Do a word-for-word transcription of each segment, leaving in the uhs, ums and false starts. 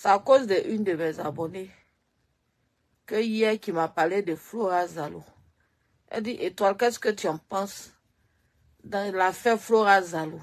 C'est à cause d'une de mes abonnées que hier qui m'a parlé de Flora Zalo. Elle dit, Étoile, qu'est-ce que tu en penses dans l'affaire Flora Zalo?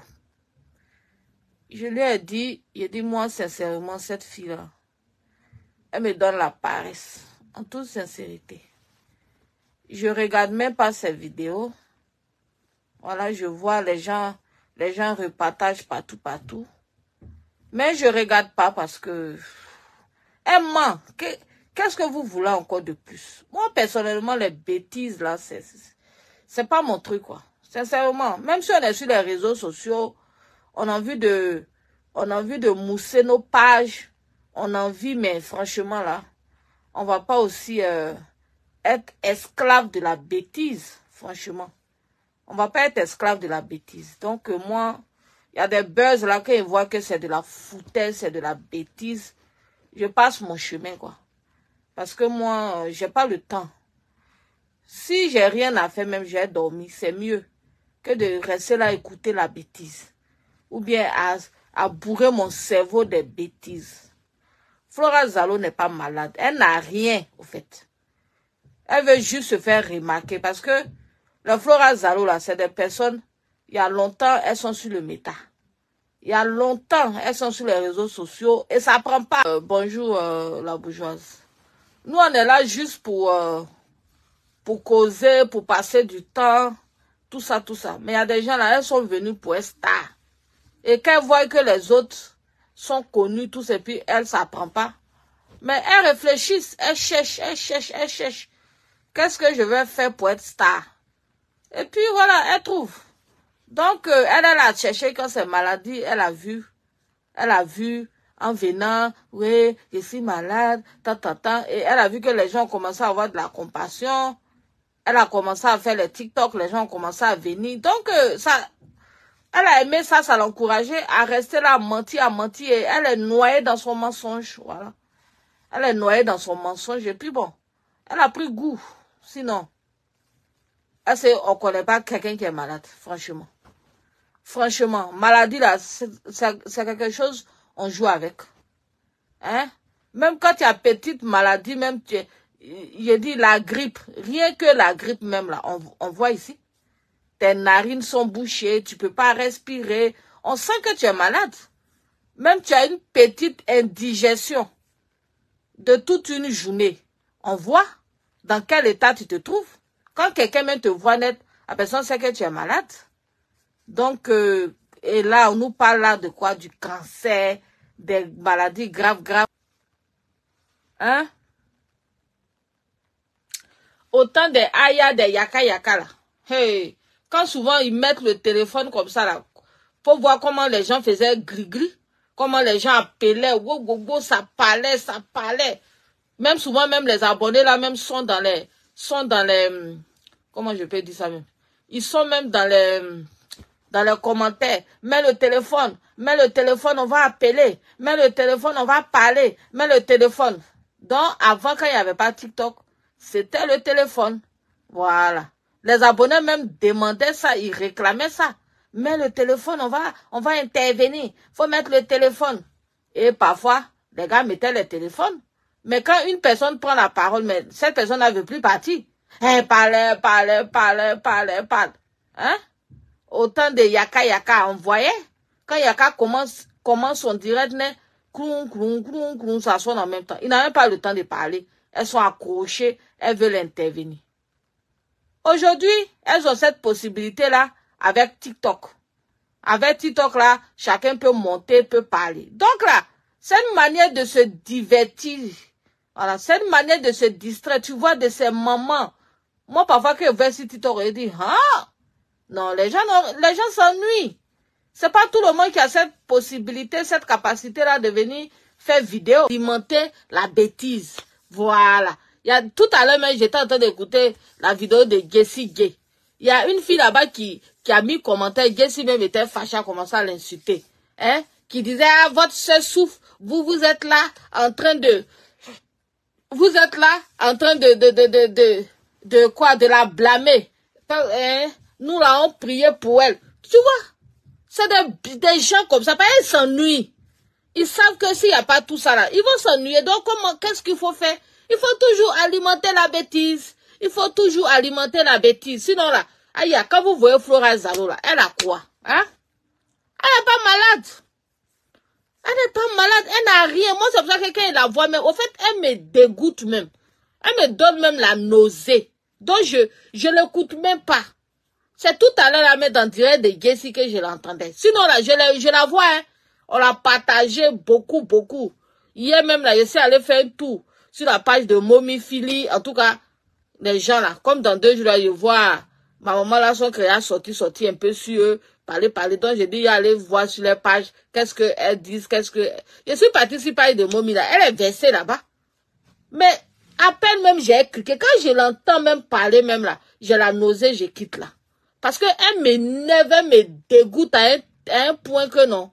Je lui ai dit, il dit, moi, sincèrement, cette fille-là, elle me donne la paresse, en toute sincérité. Je regarde même pas ses vidéos. Voilà, je vois les gens, les gens repartagent partout, partout. Mais je regarde pas parce que, elle ment. Qu'est-ce que vous voulez encore de plus? Moi, personnellement, les bêtises, là, c'est, c'est pas mon truc, quoi. Sincèrement, même si on est sur les réseaux sociaux, on a envie de, on a envie de mousser nos pages, on a envie, mais franchement, là, on va pas aussi euh, être esclave de la bêtise, franchement. On va pas être esclave de la bêtise. Donc, euh, moi, il y a des buzz là, quand ils voient que c'est de la foutaise, c'est de la bêtise, je passe mon chemin, quoi. Parce que moi, euh, j'ai pas le temps. Si j'ai rien à faire, même j'ai dormi, c'est mieux que de rester là à écouter la bêtise. Ou bien à, à bourrer mon cerveau des bêtises. Flora Zalo n'est pas malade. Elle n'a rien, au fait. Elle veut juste se faire remarquer. Parce que la Flora Zalo, là, c'est des personnes, il y a longtemps, elles sont sur le méta. Il y a longtemps, elles sont sur les réseaux sociaux. Et ça prend pas. Euh, bonjour, euh, la bourgeoise. Nous, on est là juste pour, euh, pour causer, pour passer du temps. Tout ça, tout ça. Mais il y a des gens là, elles sont venues pour être stars. Et quand elles voient que les autres sont connus, tous, et puis elles, ça prend pas. Mais elles réfléchissent, elles cherchent, elles cherchent, elles cherchent. Qu'est-ce que je vais faire pour être star? Et puis voilà, elles trouvent. Donc, euh, elle, elle a cherché quand c'est maladie, elle a vu. Elle a vu en venant, oui, je suis malade, tant, tant, tant. Et elle a vu que les gens ont commencé à avoir de la compassion. Elle a commencé à faire les TikTok, les gens ont commencé à venir. Donc, euh, ça, elle a aimé ça, ça l'a encouragé à rester là, à mentir, à mentir. Et elle est noyée dans son mensonge, voilà. Elle est noyée dans son mensonge. Et puis bon, elle a pris goût. Sinon, on ne connaît pas quelqu'un qui est malade, franchement. Franchement, maladie là, c'est quelque chose, on joue avec. Hein? Même quand tu as petite maladie, même tu, je dis la grippe, rien que la grippe même là, on, on voit ici. Tes narines sont bouchées, tu peux pas respirer. On sent que tu es malade. Même tu as une petite indigestion de toute une journée. On voit dans quel état tu te trouves. Quand quelqu'un même te voit net, la personne sait que tu es malade. Donc, euh, et là, on nous parle là de quoi? Du cancer, des maladies graves, graves. Hein? Autant des aya, des yaka, yaka là. Hey! Quand souvent ils mettent le téléphone comme ça là, faut voir comment les gens faisaient gris-gris, comment les gens appelaient, wow, wow, wow, ça parlait, ça parlait. Même souvent, même les abonnés là, même sont dans les, sont dans les, comment je peux dire ça même? Ils sont même dans les, dans les commentaires. Mets le téléphone, mets le téléphone, on va appeler. Mets le téléphone, on va parler. Mets le téléphone. Donc, avant, quand il n'y avait pas TikTok, c'était le téléphone. Voilà. Les abonnés même demandaient ça, ils réclamaient ça. Mets le téléphone, on va, on va intervenir. Faut mettre le téléphone. Et parfois, les gars mettaient le téléphone. Mais quand une personne prend la parole, mais cette personne ne veut plus partir. Elle parlait, parlait, parlait, parlait, parlait. Hein? Autant de yaka yaka envoyé. Quand yaka commence, commence son direct, cloum, cloum, cloum, cloum, ça sonne en même temps. Ils n'ont même pas le temps de parler. Elles sont accrochées, elles veulent intervenir. Aujourd'hui, elles ont cette possibilité-là avec TikTok. Avec TikTok, là, chacun peut monter, peut parler. Donc là, c'est une manière de se divertir. Voilà, c'est une manière de se distraire. Tu vois, de ces mamans. Moi, parfois, que je vais sur TikTok, je dis, ah, non, les gens, les gens s'ennuient. C'est pas tout le monde qui a cette possibilité, cette capacité-là de venir faire vidéo, alimenter la bêtise. Voilà. Il y a, tout à l'heure, j'étais en train d'écouter la vidéo de Jessie Gay. Il y a une fille là-bas qui, qui a mis commentaire, Jessie même était fâchée, a commencé à l'insulter. Hein? Qui disait, ah, votre soeur souffre, vous, vous êtes là, en train de, vous êtes là, en train de, de, de, de, de, de quoi, de la blâmer. Hein? Nous l'avons prié pour elle. Tu vois? C'est des, des gens comme ça, pas ils s'ennuient. Ils savent que s'il n'y a pas tout ça là, ils vont s'ennuyer. Donc, comment, qu'est-ce qu'il faut faire? Il faut toujours alimenter la bêtise. Il faut toujours alimenter la bêtise. Sinon là, aïe, quand vous voyez Flora Zalo là, elle a quoi? Hein? Elle n'est pas malade. Elle n'est pas malade. Elle n'a rien. Moi, c'est pour ça que quelqu'un la voit même. Au fait, elle me dégoûte même. Elle me donne même la nausée. Donc, je je l'écoute même pas. C'est tout à l'heure la mettre en direct de Jessie que je l'entendais. Sinon là, je la, je la vois, hein. On l'a partagé beaucoup, beaucoup. Hier même, là, je suis allé faire un tour sur la page de Mommy Philly. En tout cas, les gens, là, comme dans deux jours, là, je vois ma maman, là, son créa sorti, sorti un peu sur eux, parler, parler. Donc, j'ai dit, allez voir sur les pages, qu'est-ce qu'elles disent, qu'est-ce que... Je suis partie sur la page de Mommy, là. Elle est versée là-bas. Mais, à peine même, j'ai cliqué. Quand je l'entends même parler, même là, j'ai la nausée, je quitte là. Parce qu'elle m'énerve, elle me dégoûte à un, à un point que non.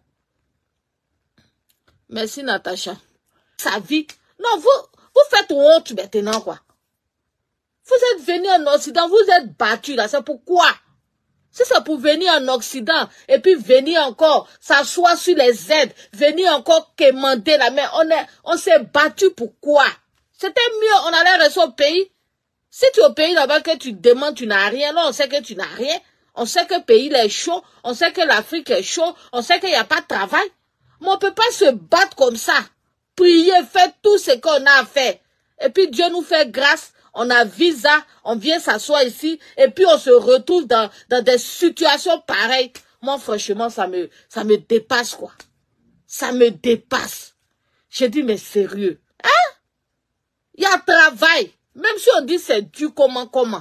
Merci, Natacha. Sa vie. Non, vous, vous faites honte maintenant, quoi. Vous êtes venu en Occident, vous êtes battu, là. C'est pourquoi? Si c'est pour venir en Occident, et puis venir encore s'asseoir sur les aides, venir encore quémander la main, on est, on s'est battu pour quoi? C'était mieux, on allait rester au pays. Si tu es au pays là-bas que tu demandes, tu n'as rien, là, on sait que tu n'as rien. On sait que le pays est chaud, on sait que l'Afrique est chaud, on sait qu'il n'y a pas de travail. Mais on ne peut pas se battre comme ça. Prier, faire tout ce qu'on a à faire. Et puis Dieu nous fait grâce, on a visa, on vient s'asseoir ici, et puis on se retrouve dans, dans des situations pareilles. Moi, franchement, ça me, ça me dépasse, quoi. Ça me dépasse. J'ai dit, mais sérieux, hein? Il y a travail. Même si on dit c'est dur, comment, comment.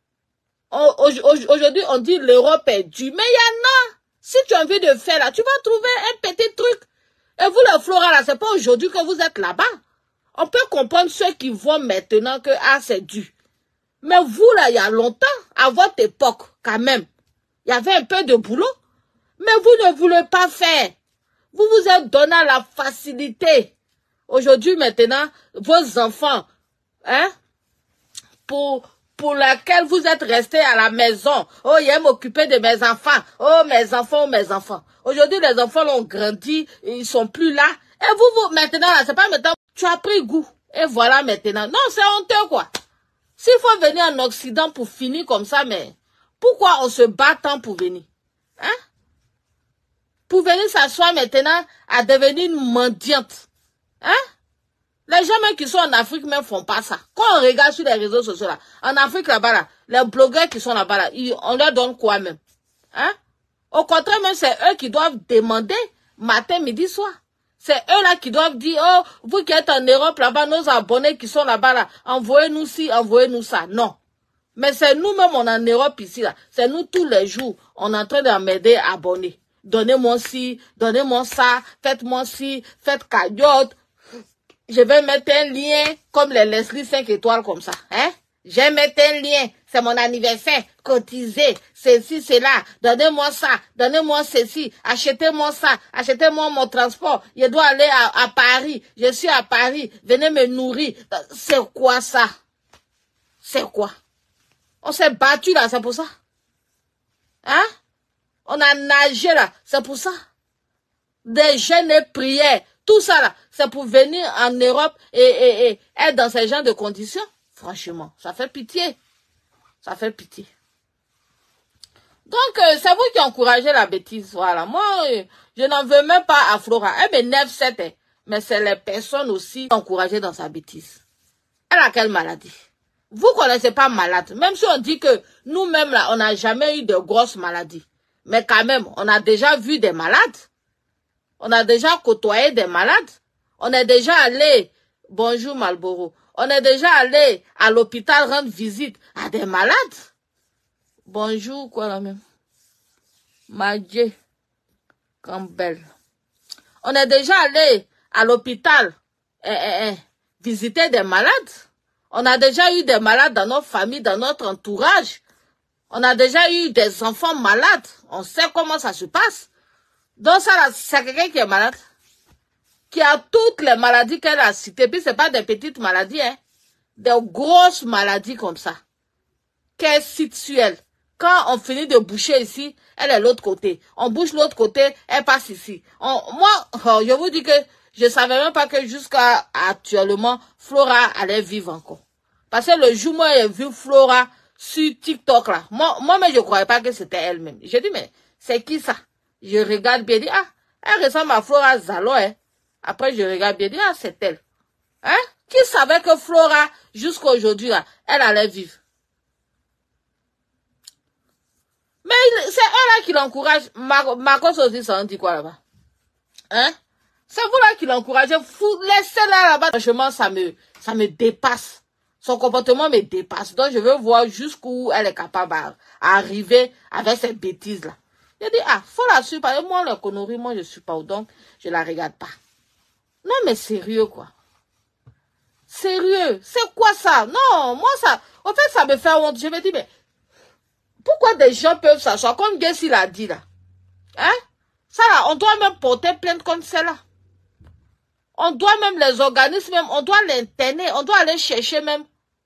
Aujourd'hui, on dit l'Europe est dure. Mais il y en a. Si tu as envie de faire là, tu vas trouver un petit truc. Et vous, les Flora, là, c'est pas aujourd'hui que vous êtes là-bas. On peut comprendre ceux qui voient maintenant que, ah, c'est dur. Mais vous, là, il y a longtemps, à votre époque, quand même, il y avait un peu de boulot. Mais vous ne voulez pas faire. Vous vous êtes donné la facilité. Aujourd'hui, maintenant, vos enfants, hein, pour, pour laquelle vous êtes restés à la maison. Oh, il aime m'occuper de mes enfants. Oh, mes enfants, mes enfants. Aujourd'hui, les enfants ont grandi, ils sont plus là. Et vous, vous, maintenant, là, c'est pas maintenant, tu as pris goût. Et voilà maintenant. Non, c'est honteux, quoi. S'il faut venir en Occident pour finir comme ça, mais pourquoi on se bat tant pour venir? Hein? Pour venir s'asseoir maintenant à devenir une mendiante. Hein? Les gens même qui sont en Afrique même font pas ça. Quand on regarde sur les réseaux sociaux là, en Afrique là-bas là, les blogueurs qui sont là-bas là, ils, on leur donne quoi même? Hein? Au contraire même, c'est eux qui doivent demander matin, midi, soir. C'est eux là qui doivent dire, oh, vous qui êtes en Europe là-bas, nos abonnés qui sont là-bas là, envoyez-nous ci, envoyez-nous ça. Non. Mais c'est nous-mêmes, on est en Europe ici là. C'est nous tous les jours, on est en train d'emmerder abonnés. Donnez-moi ci, donnez-moi ça, faites-moi ci, faites cagnotte. Je vais mettre un lien comme les Leslie cinq étoiles comme ça. Hein? Je vais mettre un lien. C'est mon anniversaire. Cotisez. Ceci, cela. Donnez-moi ça. Donnez-moi ceci. Achetez-moi ça. Achetez-moi mon transport. Je dois aller à, à Paris. Je suis à Paris. Venez me nourrir. C'est quoi ça? C'est quoi? On s'est battu là, c'est pour ça. Hein? On a nagé là, c'est pour ça. Des jeûnes et prières. Tout ça là, c'est pour venir en Europe et, et, et être dans ces genres de conditions. Franchement, ça fait pitié. Ça fait pitié. Donc, euh, c'est vous qui encouragez la bêtise. Voilà. Moi, euh, je n'en veux même pas à Flora. Elle m'énerve, c'est, mais c'est les personnes aussi encouragées dans sa bêtise. Elle a quelle maladie? Vous ne connaissez pas malade. Même si on dit que nous-mêmes, là, on n'a jamais eu de grosses maladies. Mais quand même, on a déjà vu des malades. On a déjà côtoyé des malades. On est déjà allé, bonjour Malboro, on est déjà allé à l'hôpital rendre visite à des malades. Bonjour, quoi là même? Madje Campbell. On est déjà allé à l'hôpital eh, eh, eh, visiter des malades. On a déjà eu des malades dans notre famille, dans notre entourage. On a déjà eu des enfants malades. On sait comment ça se passe. Donc ça, c'est quelqu'un qui est malade, qui a toutes les maladies qu'elle a citées. Puis c'est pas des petites maladies, hein. Des grosses maladies comme ça. Qu'elle cite sur elle. Quand on finit de boucher ici, elle est l'autre côté. On bouche l'autre côté, elle passe ici. On, moi, oh, je vous dis que je savais même pas que jusqu'à actuellement, Flora allait vivre encore. Parce que le jour où j'ai vu Flora sur TikTok là, moi, moi-même je croyais pas que c'était elle-même. J'ai dit, mais c'est qui ça? Je regarde bien, dit, ah, elle ressemble à Flora Zalo, hein. Après, je regarde bien, dit, ah, c'est elle. Hein? Qui savait que Flora, jusqu'à aujourd'hui là, elle allait vivre? Mais c'est elle là qui l'encourage. Marcos aussi, ça en dit quoi là-bas? Hein? C'est vous là qui l'encouragez. Laissez-la là-bas. Franchement, ça me, ça me dépasse. Son comportement me dépasse. Donc, je veux voir jusqu'où elle est capable à, à arriver avec ces bêtises-là. J'ai dit, ah, faut la suivre. Parce que moi, la connerie, moi, je suis pas. Donc, je la regarde pas. Non, mais sérieux, quoi. Sérieux. C'est quoi ça? Non, moi, ça, en fait, ça me fait honte. Je me dis, mais, pourquoi des gens peuvent s'asseoir comme Gessi l'a dit là? Hein? Ça là, on doit même porter plainte contre celle-là. On doit même les organismes, même, on doit l'interner, on doit aller chercher même.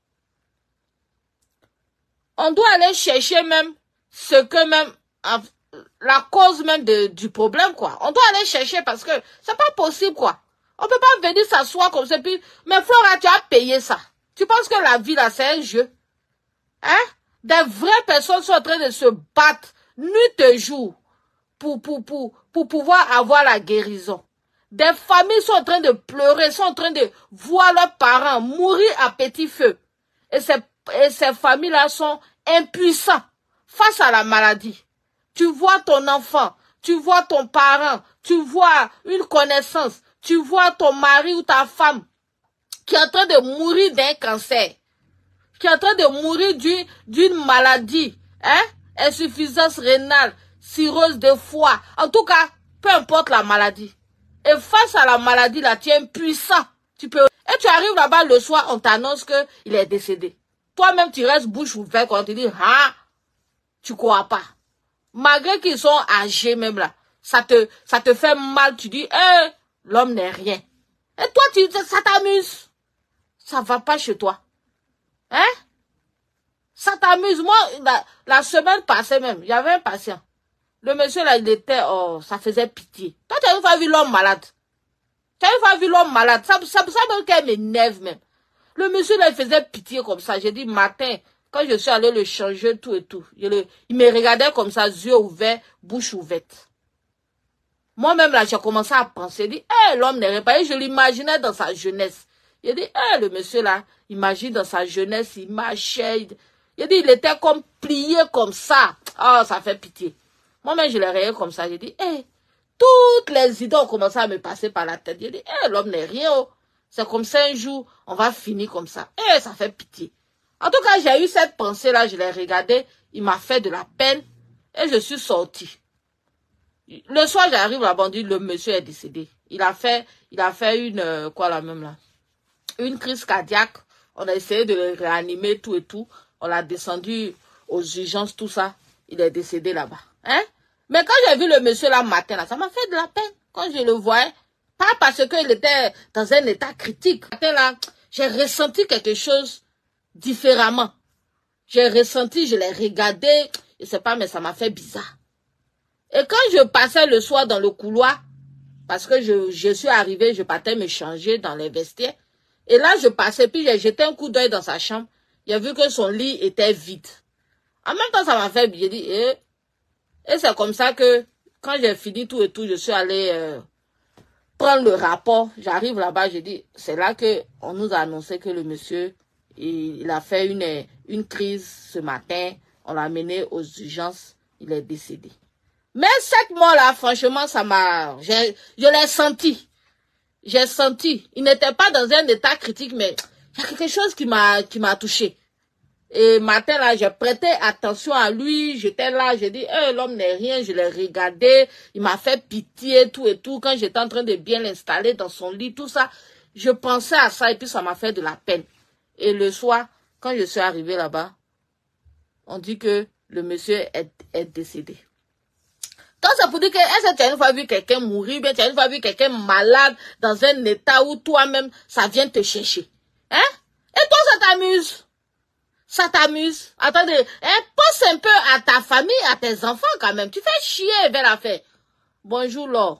On doit aller chercher même ce que même, la cause même de, du problème quoi. On doit aller chercher parce que c'est pas possible quoi. On peut pas venir s'asseoir comme ça puis, mais Flora, tu as payé ça. Tu penses que la vie là c'est un jeu? Hein? Des vraies personnes sont en train de se battre nuit et jour pour, pour, pour, pour pouvoir avoir la guérison. Des familles sont en train de pleurer, sont en train de voir leurs parents mourir à petit feu. Et ces, et ces familles-là sont impuissants face à la maladie. Tu vois ton enfant, tu vois ton parent, tu vois une connaissance, tu vois ton mari ou ta femme qui est en train de mourir d'un cancer. Qui est en train de mourir d'une d'une maladie, hein, insuffisance rénale, cirrhose de foie, en tout cas, peu importe la maladie. Et face à la maladie, là, tu es impuissant. Tu peux... Et tu arrives là-bas le soir, on t'annonce qu'il est décédé. Toi-même, tu restes bouche ouverte quand on te dit, ah, tu crois pas. Malgré qu'ils sont âgés même là, ça te, ça te fait mal, tu dis, eh, l'homme n'est rien. Et toi, tu, ça t'amuse. Ça va pas chez toi. Hein? Ça t'amuse. Moi, la, la semaine passée même, il y avait un patient. Le monsieur là, il était, oh, ça faisait pitié. Toi, tu as une fois vu l'homme malade. Tu as une fois vu l'homme malade. Ça, ça, ça même qu'elle m'énerve même. Le monsieur là, il faisait pitié comme ça. J'ai dit, matin, quand je suis allé le changer, tout et tout, je le, il me regardait comme ça, yeux ouverts, bouche ouverte. Moi-même là, j'ai commencé à penser, j'ai dit, hé, hey, l'homme n'est réparé. Je l'imaginais dans sa jeunesse. J'ai dit, hé, hey, le monsieur là, imagine dans sa jeunesse, il marchait. J'ai dit, il était comme plié comme ça. Oh, ça fait pitié. Moi-même, je l'ai regardé comme ça. J'ai dit, hé, hey, toutes les idées ont commencé à me passer par la tête. J'ai dit, hé, hey, l'homme n'est rien. Oh. C'est comme ça un jour, on va finir comme ça. Hé, hey, ça fait pitié. En tout cas, j'ai eu cette pensée-là, je l'ai regardé. Il m'a fait de la peine et je suis sortie. Le soir, j'arrive là-bas, le monsieur est décédé. Il a fait, il a fait une, euh, quoi là même là? Une crise cardiaque. On a essayé de le réanimer, tout et tout. On l'a descendu aux urgences, tout ça. Il est décédé là-bas. Hein? Mais quand j'ai vu le monsieur là matin, là, ça m'a fait de la peine. Quand je le voyais, pas parce qu'il était dans un état critique. Matin là, j'ai ressenti quelque chose différemment. J'ai ressenti, je l'ai regardé. Je sais pas, mais ça m'a fait bizarre. Et quand je passais le soir dans le couloir, parce que je, je suis arrivée, je partais me changer dans les vestiaires. Et là, je passais, puis j'ai jeté un coup d'œil dans sa chambre. J'ai vu que son lit était vide. En même temps, ça m'a fait, j'ai dit, eh. Et c'est comme ça que, quand j'ai fini tout et tout, je suis allée euh, prendre le rapport. J'arrive là-bas, j'ai dit, c'est là que on nous a annoncé que le monsieur, il, il a fait une, une crise ce matin. On l'a mené aux urgences. Il est décédé. Mais cette mort-là, franchement, ça m'a... Je l'ai senti. J'ai senti. Il n'était pas dans un état critique, mais il y a quelque chose qui m'a qui m'a touché. Et matin, là, j'ai prêté attention à lui. J'étais là, j'ai dit, hey, l'homme n'est rien. Je l'ai regardé. Il m'a fait pitié, tout et tout. Quand j'étais en train de bien l'installer dans son lit, tout ça, je pensais à ça et puis ça m'a fait de la peine. Et le soir, quand je suis arrivée là-bas, on dit que le monsieur est, est décédé. Donc, c'est pour dire que, est-ce que tu as une fois vu quelqu'un mourir, bien tu as une fois vu quelqu'un malade dans un état où toi-même, ça vient te chercher. Hein? Et toi, ça t'amuse. Ça t'amuse? Attendez, hein, pense un peu à ta famille, à tes enfants quand même. Tu fais chier, belle affaire. Bonjour, Laure.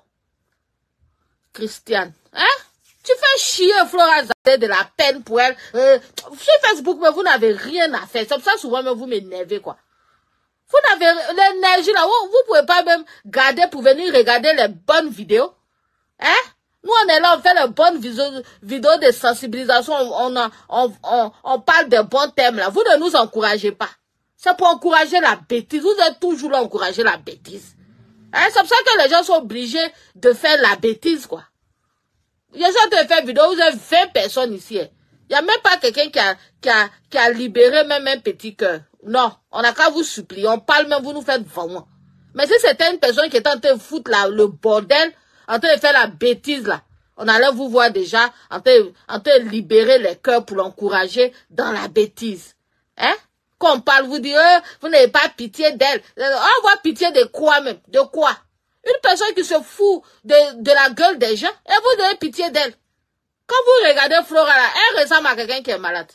Christiane. Hein? Tu fais chier Flora Zale de la peine pour elle. Euh, sur Facebook, mais vous n'avez rien à faire. C'est pour ça souvent, mais vous m'énervez, quoi. Vous n'avez l'énergie là. Vous, vous pouvez pas même garder pour venir regarder les bonnes vidéos. Hein? Nous, on est là, on fait les bonnes vidéos, vidéos de sensibilisation. On, on, on, on, on parle de bons thèmes là. Vous ne nous encouragez pas. C'est pour encourager la bêtise. Vous êtes toujours là encourager la bêtise. Hein? C'est pour ça que les gens sont obligés de faire la bêtise, quoi. Il y a gens qui fait vidéo, vous avez vingt personnes ici. Il n'y a même pas quelqu'un qui a, qui, a, qui a libéré même un petit cœur. Non, on n'a qu'à vous supplier. On parle même, vous nous faites vraiment. Mais si c'était une personne qui est en train de foutre la, le bordel, en train de faire la bêtise là, on allait vous voir déjà en train, en train de libérer les cœurs pour l'encourager dans la bêtise. Hein? Quand on parle, vous dites, euh, vous n'avez pas pitié d'elle. On voit pitié de quoi même? De quoi? Une personne qui se fout de, de la gueule des gens, et vous avez pitié d'elle. Quand vous regardez Flora là, elle ressemble à quelqu'un qui est malade.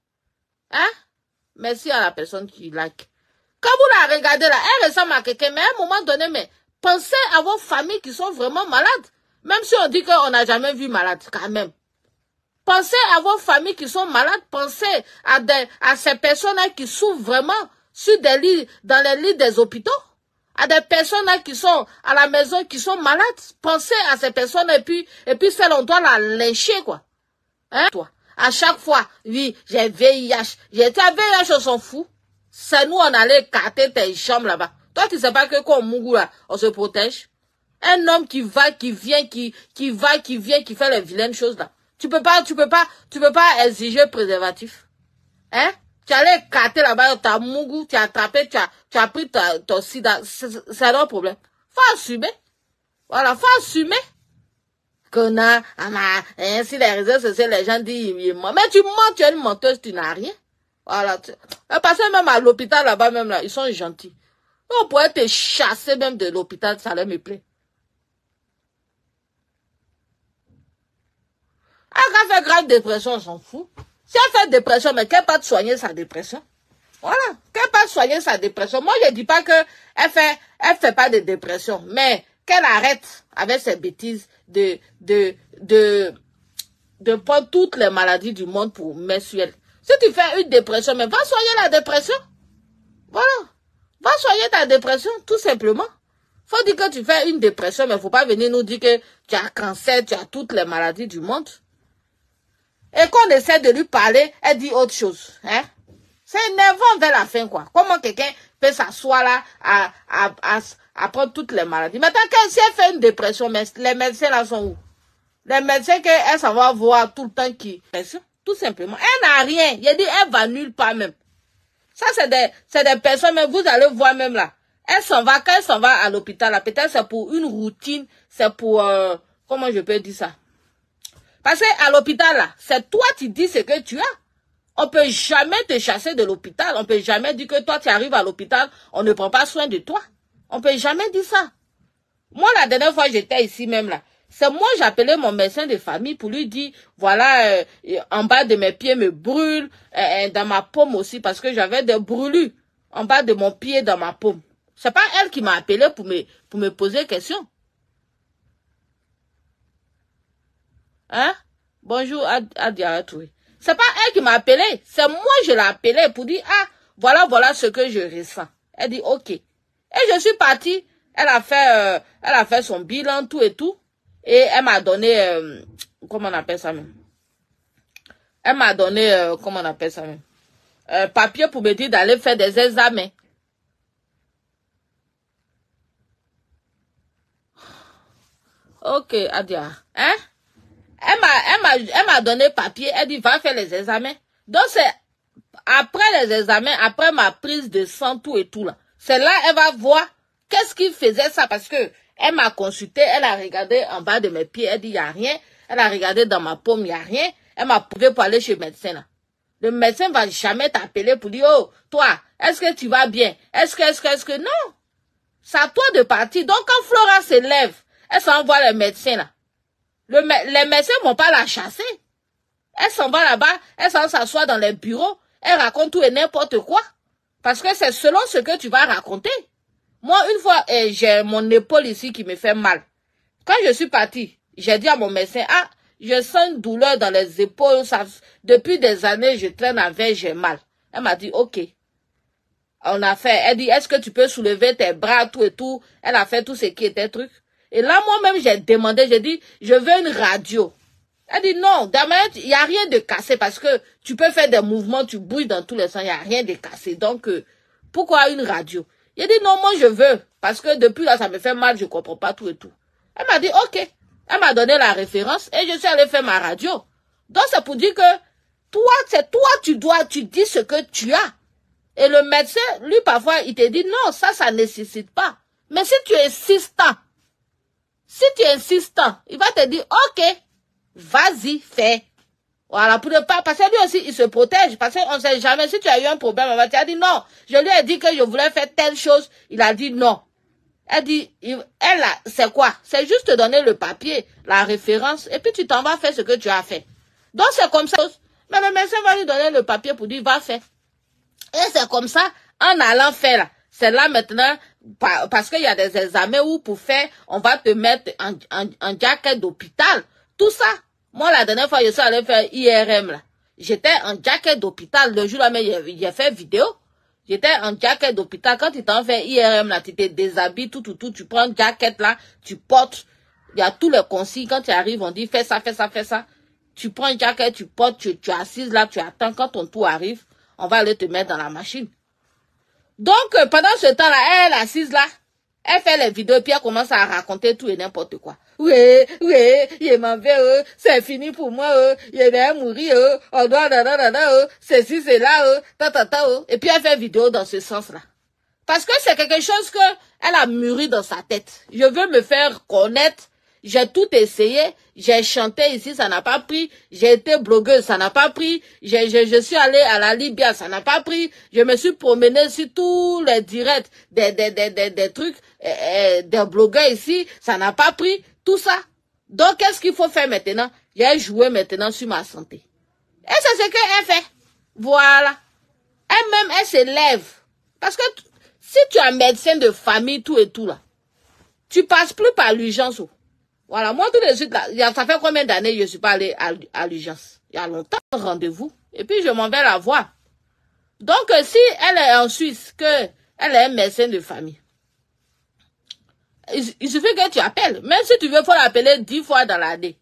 Hein? Merci à la personne qui like. Quand vous la regardez là, elle ressemble à quelqu'un, mais à un moment donné, mais pensez à vos familles qui sont vraiment malades. Même si on dit qu'on n'a jamais vu malade, quand même. Pensez à vos familles qui sont malades. Pensez à, des, à ces personnes-là qui souffrent vraiment sur des lits, dans les lits des hôpitaux. À des personnes là qui sont à la maison, qui sont malades. Pensez à ces personnes et puis, et puis celle on doit la lyncher, quoi. Hein, toi? À chaque fois, oui, j'ai V I H. J'ai été à V I H, on s'en fout. C'est nous, on allait écarter tes jambes là-bas. Toi, tu sais pas que quand on mourut là, on se protège. Un homme qui va, qui vient, qui, qui va, qui vient, qui fait les vilaines choses là. Tu peux pas, tu peux pas, tu peux pas exiger préservatif. Hein? Tu allais écarter là-bas, tu as mougou, tu as attrapé, tu as, tu as pris ta, ton sida. C'est un problème. Faut assumer. Voilà, faut assumer. Que na, ah, hein, si les réseaux sociaux, les gens disent, il ment. Mais tu mens, tu es une menteuse, tu n'as rien. Voilà. Tu... Parce que même à l'hôpital là-bas, même là, ils sont gentils. On pourrait te chasser même de l'hôpital, ça leur me plaît. Elle a fait grave dépression, on s'en fout. Si elle fait dépression, mais qu'elle pas soigner sa dépression. Voilà. Qu'elle pas soigner sa dépression. Moi, je dis pas que elle fait, elle fait pas de dépression, mais qu'elle arrête avec ses bêtises de, de, de, de prendre toutes les maladies du monde pour mettre sur elle. Si tu fais une dépression, mais va soigner la dépression. Voilà. Va soigner ta dépression, tout simplement. Faut dire que tu fais une dépression, mais faut pas venir nous dire que tu as cancer, tu as toutes les maladies du monde. Et quand on essaie de lui parler, elle dit autre chose. Hein? C'est énervant vers la fin, quoi. Comment quelqu'un peut s'asseoir là à, à, à, à prendre toutes les maladies. Maintenant, si elle fait une dépression, mais les médecins là sont où? Les médecins qu'elle s'en va voir tout le temps qui... Tout simplement. Elle n'a rien. Il a dit, elle va nulle part même. Ça, c'est des, c'est des personnes, mais vous allez voir même là. Elle s'en va, quand elle s'en va à l'hôpital, là, peut-être c'est pour une routine, c'est pour... Euh, comment je peux dire ça? Parce qu'à l'hôpital, là, c'est toi qui dis ce que tu as. On peut jamais te chasser de l'hôpital. On peut jamais dire que toi, tu arrives à l'hôpital, on ne prend pas soin de toi. On peut jamais dire ça. Moi, la dernière fois, j'étais ici même, là. C'est moi, j'appelais mon médecin de famille pour lui dire, voilà, euh, en bas de mes pieds me brûle, euh, dans ma paume aussi, parce que j'avais des brûlures en bas de mon pied, dans ma paume. C'est pas elle qui m'a appelé pour me, pour me poser question. Hein? Bonjour, Adia, oui. C'est pas elle qui m'a appelé. C'est moi, je l'ai appelé pour dire, ah, voilà, voilà ce que je ressens. Elle dit, ok. Et je suis partie. Elle a fait, euh, elle a fait son bilan, tout et tout. Et elle m'a donné, euh, comment on appelle ça même? Elle m'a donné, euh, comment on appelle ça même? Euh, papier pour me dire d'aller faire des examens. Ok, Adia. Hein? Elle m'a, elle m'a, elle m'a donné papier. Elle dit, va faire les examens. Donc, c'est après les examens, après ma prise de sang, tout et tout là. C'est là, elle va voir qu'est-ce qui faisait ça. Parce que elle m'a consulté, elle a regardé en bas de mes pieds. Elle dit, il n'y a rien. Elle a regardé dans ma paume, il n'y a rien. Elle m'a prouvé pour aller chez le médecin là. Le médecin va jamais t'appeler pour dire, oh, toi, est-ce que tu vas bien? Est-ce que, est-ce que, est-ce que, non. C'est à toi de partir. Donc, quand Flora se lève, elle s'en va le médecin là. Le, les médecins vont pas la chasser. Elle s'en va là-bas, elle s'en s'assoit dans les bureaux. Elle raconte tout et n'importe quoi. Parce que c'est selon ce que tu vas raconter. Moi, une fois, eh, j'ai mon épaule ici qui me fait mal. Quand je suis partie, j'ai dit à mon médecin, ah, je sens une douleur dans les épaules. Ça, depuis des années, je traîne avec, j'ai mal. Elle m'a dit, ok. On a fait, elle dit, est-ce que tu peux soulever tes bras, tout et tout. Elle a fait tout ce qui était truc. Et là, moi-même, j'ai demandé, j'ai dit, je veux une radio. Elle dit, non, d'abord, il n'y a rien de cassé parce que tu peux faire des mouvements, tu bouges dans tous les sens, il n'y a rien de cassé. Donc, euh, pourquoi une radio? Il a dit, non, moi, je veux. Parce que depuis là, ça me fait mal, je ne comprends pas tout et tout. Elle m'a dit, ok. Elle m'a donné la référence et je suis allée faire ma radio. Donc, c'est pour dire que toi, c'est toi, tu dois, tu dis ce que tu as. Et le médecin, lui, parfois, il te dit, non, ça, ça ne nécessite pas. Mais si tu es insistant, si tu es insistant, il va te dire, ok, vas-y, fais. Voilà, pour ne pas, parce que lui aussi, il se protège, parce qu'on ne sait jamais, si tu as eu un problème, tu as dit non. Je lui ai dit que je voulais faire telle chose, il a dit non. Elle dit, il, elle, c'est quoi? C'est juste te donner le papier, la référence, et puis tu t'en vas faire ce que tu as fait. Donc c'est comme ça. Mais le médecin va lui donner le papier pour dire, va faire. Et c'est comme ça, en allant faire là. C'est là maintenant, parce qu'il y a des examens où pour faire, on va te mettre en, en, en jacket d'hôpital. Tout ça. Moi, la dernière fois, je suis allée faire I R M là. J'étais en jacket d'hôpital. Le jour là, mais j'ai fait vidéo. J'étais en jacket d'hôpital. Quand tu t'en fais I R M là, tu te déshabilles, tout, tout, tout. Tu prends une jacket là, tu portes. Il y a tous les consignes. Quand tu arrives, on dit fais ça, fais ça, fais ça. Tu prends une jacket, tu portes, tu, tu assises là, tu attends. Quand ton tour arrive, on va aller te mettre dans la machine. Donc, euh, pendant ce temps-là, elle assise là, elle fait les vidéos, puis elle commence à raconter tout et n'importe quoi. Oui, oui, je m'en vais, euh, c'est fini pour moi, euh, je vais mourir, euh, on doit, da, da, da, da, euh, ceci, c'est là, euh, ta, ta, ta, euh. Et puis elle fait vidéo dans ce sens-là. Parce que c'est quelque chose que elle a mûri dans sa tête. Je veux me faire connaître. J'ai tout essayé. J'ai chanté ici, ça n'a pas pris. J'ai été blogueuse, ça n'a pas pris. Je, je, je suis allée à la Libye, ça n'a pas pris. Je me suis promenée sur tous les directs des, des, des, des, des trucs, euh, des blogueurs ici, ça n'a pas pris. Tout ça. Donc, qu'est-ce qu'il faut faire maintenant? J'ai joué maintenant sur ma santé. Et c'est ce qu'elle fait. Voilà. Elle-même, elle s'élève. Parce que si tu es un médecin de famille, tout et tout là, tu passes plus par l'urgence. Voilà, moi tout de suite là, ça fait combien d'années je suis pas allée à, à l'urgence? Il y a longtemps, rendez-vous. Et puis je m'en vais la voir. Donc si elle est en Suisse, que elle est un médecin de famille, il, il suffit que tu appelles. Même si tu veux, faut l'appeler dix fois dans l'année.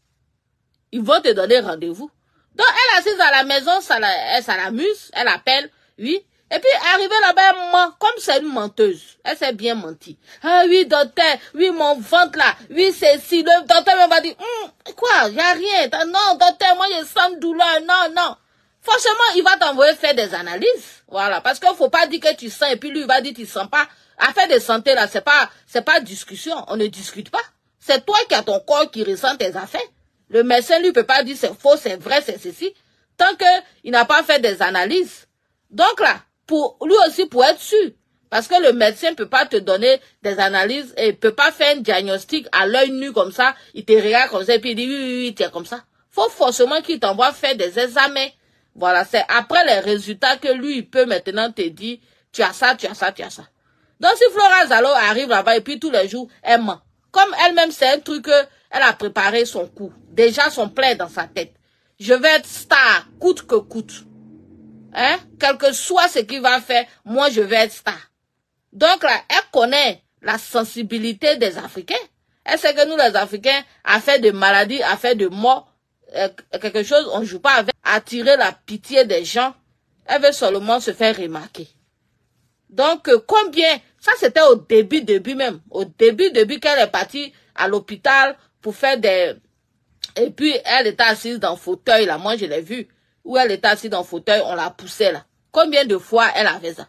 Ils vont te donner rendez-vous. Donc elle assise à la maison, ça la, elle, ça l'amuse, elle appelle, oui. Et puis, arrivée là-bas, elle ment, comme c'est une menteuse. Elle s'est bien menti. Ah oui, docteur, oui, mon ventre là, oui, c'est si. Le docteur me va dire, hm, quoi, il n'y a rien. Non, docteur, moi, je sens douleur. Non, non. Forcément, il va t'envoyer faire des analyses. Voilà, parce qu'il ne faut pas dire que tu sens, et puis lui, il va dire, tu ne sens pas. Affaire de santé, là, c'est pas, c'est pas discussion. On ne discute pas. C'est toi qui as ton corps qui ressent tes affaires. Le médecin, lui, peut pas dire c'est faux, c'est vrai, c'est ceci. Tant qu'il n'a pas fait des analyses. Donc là, pour lui aussi, pour être sûr. Parce que le médecin peut pas te donner des analyses et peut pas faire un diagnostic à l'œil nu comme ça. Il te regarde comme ça et puis il dit oui, oui, oui, t'es comme ça. Faut forcément qu'il t'envoie faire des examens. Voilà, c'est après les résultats que lui, il peut maintenant te dire, tu as ça, tu as ça, tu as ça. Donc si Flora Zalo arrive là-bas et puis tous les jours, elle ment. Comme elle-même, c'est un truc que elle a préparé son coup. Déjà son plan dans sa tête. Je vais être star, coûte que coûte. Hein? Quel que soit ce qu'il va faire, moi je vais être star. Donc là, elle connaît la sensibilité des Africains. Elle sait que nous les Africains, à faire de maladies, à faire de morts, euh, quelque chose, on ne joue pas avec. Attirer la pitié des gens, elle veut seulement se faire remarquer. Donc euh, combien, ça c'était au début, début même, au début, début qu'elle est partie à l'hôpital pour faire des... Et puis elle était assise dans le fauteuil là, moi je l'ai vu. Où elle était assise dans le fauteuil, on la poussait là. Combien de fois elle avait ça?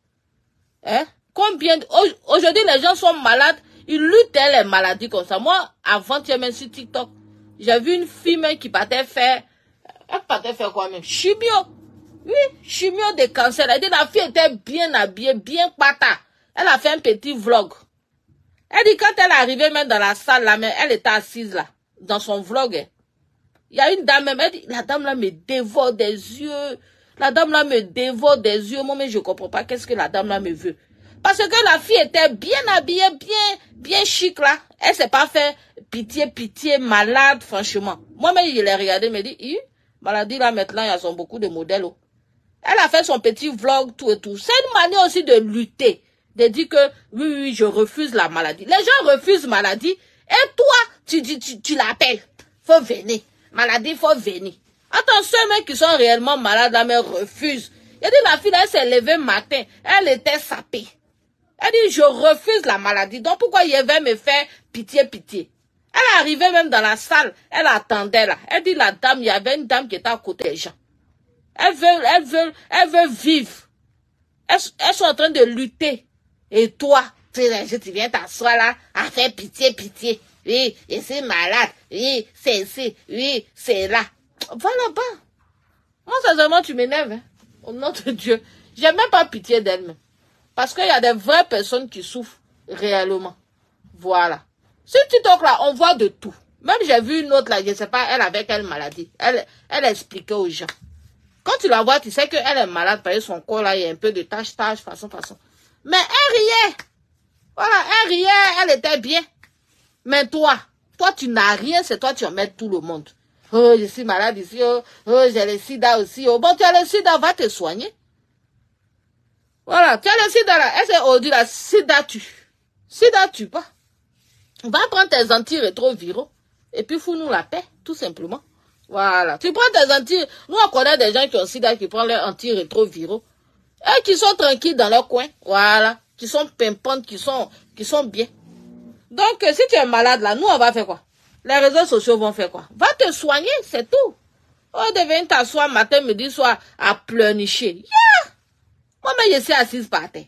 Hein? Combien de... Aujourd'hui, les gens sont malades, ils luttent les maladies comme ça. Moi, avant-hier, même sur TikTok, j'ai vu une fille même qui partait faire... Elle partait faire quoi même? Chimio. Oui, chimio de cancer. Elle dit la fille était bien habillée, bien pata. Elle a fait un petit vlog. Elle dit quand elle est arrivée même dans la salle là, mais elle était assise là, dans son vlog. Il y a une dame, même, elle dit, la dame là me dévore des yeux. La dame là me dévore des yeux. Moi, mais je comprends pas qu'est-ce que la dame là me veut. Parce que la fille était bien habillée, bien, bien chic là. Elle s'est pas fait pitié, pitié, malade, franchement. Moi-même, je l'ai regardé, me dit, hi, maladie là, maintenant, il y a beaucoup de modèles. Oh. Elle a fait son petit vlog, tout et tout. C'est une manière aussi de lutter. De dire que, oui, oui, je refuse la maladie. Les gens refusent maladie. Et toi, tu dis, tu, tu l'appelles. Faut venir. Maladie, faut venir. Attention, mec qui sont réellement malades, la mère refuse. Il dit, la fille, elle s'est levée matin. Elle était sapée. Elle dit, je refuse la maladie. Donc, pourquoi il va me faire pitié, pitié? Elle est arrivée même dans la salle. Elle attendait là. Elle dit, la dame, il y avait une dame qui était à côté des gens. Elle veut, elle veut, elle veut vivre. Elles, elles sont en train de lutter. Et toi, tu viens t'asseoir là, à faire pitié, pitié. Oui, je suis malade. Oui, c'est ici. Oui, c'est là. Va là-bas. Moi, sincèrement, tu m'énerves. Hein. Au nom de Dieu. J'ai même pas pitié d'elle-même. Parce qu'il y a des vraies personnes qui souffrent réellement. Voilà. Sur TikTok là, on voit de tout. Même j'ai vu une autre là, je ne sais pas, elle avait quelle maladie. Elle, elle expliquait aux gens. Quand tu la vois, tu sais qu'elle est malade parce que son corps là, il y a un peu de tache, tache, façon, façon. Mais elle riait. Voilà, elle riait, elle était bien. Mais toi, toi tu n'as rien, c'est toi tu emmènes tout le monde. Oh, je suis malade ici, oh, oh j'ai le sida aussi. Oh. Bon, tu as le sida, va te soigner. Voilà, tu as le sida là, elle s'est aujourd'hui la sida tue. Sida tue pas. Va prendre tes antirétroviraux et puis fous-nous la paix, tout simplement. Voilà. Tu prends tes anti... Nous, on connaît des gens qui ont sida qui prennent leurs antirétroviraux. Et qui sont tranquilles dans leur coin. Voilà. Qui sont pimpantes, qui sont, qui sont bien. Donc, si tu es malade là, nous, on va faire quoi? Les réseaux sociaux vont faire quoi? Va te soigner, c'est tout. On devient t'asseoir matin, midi, soir à pleurnicher. Yeah! Moi-même, je suis assise par terre.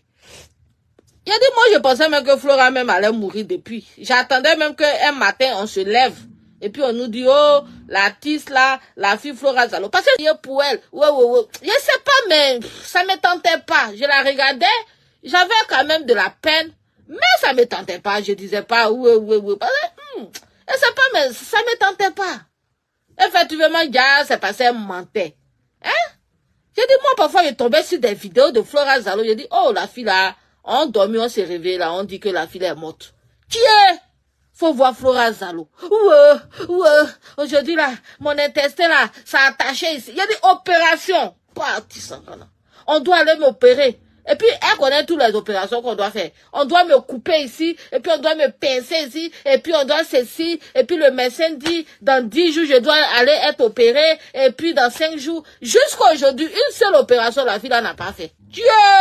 Il a dit, moi, je pensais même que Flora même allait mourir depuis. J'attendais même qu'un matin, on se lève. Et puis, on nous dit, oh, l'artiste là, la fille Flora Zalo. Parce que c'est pour elle. Ouais, ouais, ouais. Je sais pas, mais ça me tentait pas. Je la regardais. J'avais quand même de la peine. Mais ça me tentait pas. Je disais pas, ouais, ouais, ouais. Parce que, hum, je sais pas, mais ça me tentait pas. Effectivement, gars, c'est passé un mentait. Hein? J'ai dit, moi, parfois, je tombais sur des vidéos de Flora Zalo. J'ai dit, oh, la fille là, on dormit, on s'est réveillé là, on dit que la fille est morte. Qui est? Faut voir Flora Zalo. Ouais, ouais. Aujourd'hui là, mon intestin là, ça a attaché ici. Il y a des opérations. Parti sans là. On doit aller m'opérer. Et puis, elle connaît toutes les opérations qu'on doit faire. On doit me couper ici, et puis on doit me pincer ici, et puis on doit ceci, et puis le médecin dit, dans dix jours, je dois aller être opéré, et puis dans cinq jours. Jusqu'à aujourd'hui, une seule opération, la fille là n'a pas fait. Dieu!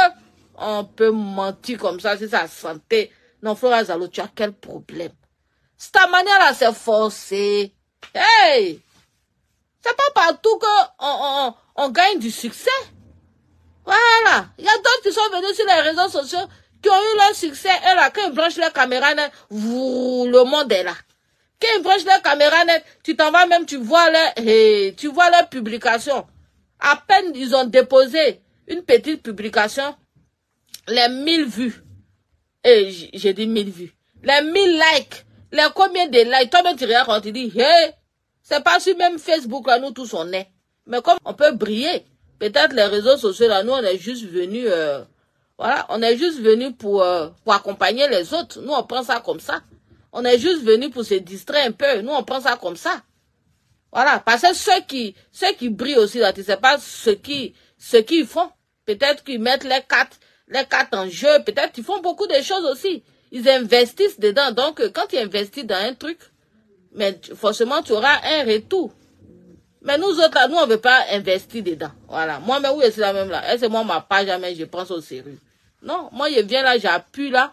On peut mentir comme ça, c'est sa santé. Non, Flora Zalo, tu as quel problème? C'est ta manière là, c'est forcé. Hey! C'est pas partout qu'on on, on, on gagne du succès. Voilà. Il y a d'autres qui sont venus sur les réseaux sociaux, qui ont eu leur succès. Et là, quand ils branchent leur caméra net, vous, le monde est là. Quand ils branchent leur caméra net, tu t'en vas même, tu vois leur, hey, tu vois leur publication. À peine ils ont déposé une petite publication, les mille vues. Et j'ai dit mille vues. Les mille likes. Les combien de likes. Toi-même, tu regardes quand tu dis, hey, c'est pas sur même Facebook, là, nous tous on est. Mais comme on peut briller, peut-être les réseaux sociaux, là, nous, on est juste venus, euh, voilà, on est juste venus pour, euh, pour accompagner les autres. Nous, on prend ça comme ça. On est juste venus pour se distraire un peu. Nous, on prend ça comme ça. Voilà, parce que ceux qui, ceux qui brillent aussi, là, tu sais pas ce qui, ce qu'ils font. Peut-être qu'ils mettent les cartes, les cartes en jeu. Peut-être qu'ils font beaucoup de choses aussi. Ils investissent dedans. Donc, quand tu investis dans un truc, mais forcément, tu auras un retour. Mais nous autres, là, nous, on ne veut pas investir dedans. Voilà. Moi, mais oui, c'est la même là. Et c'est moi, ma page, jamais je pense au sérieux. Non, moi, je viens là, j'appuie là.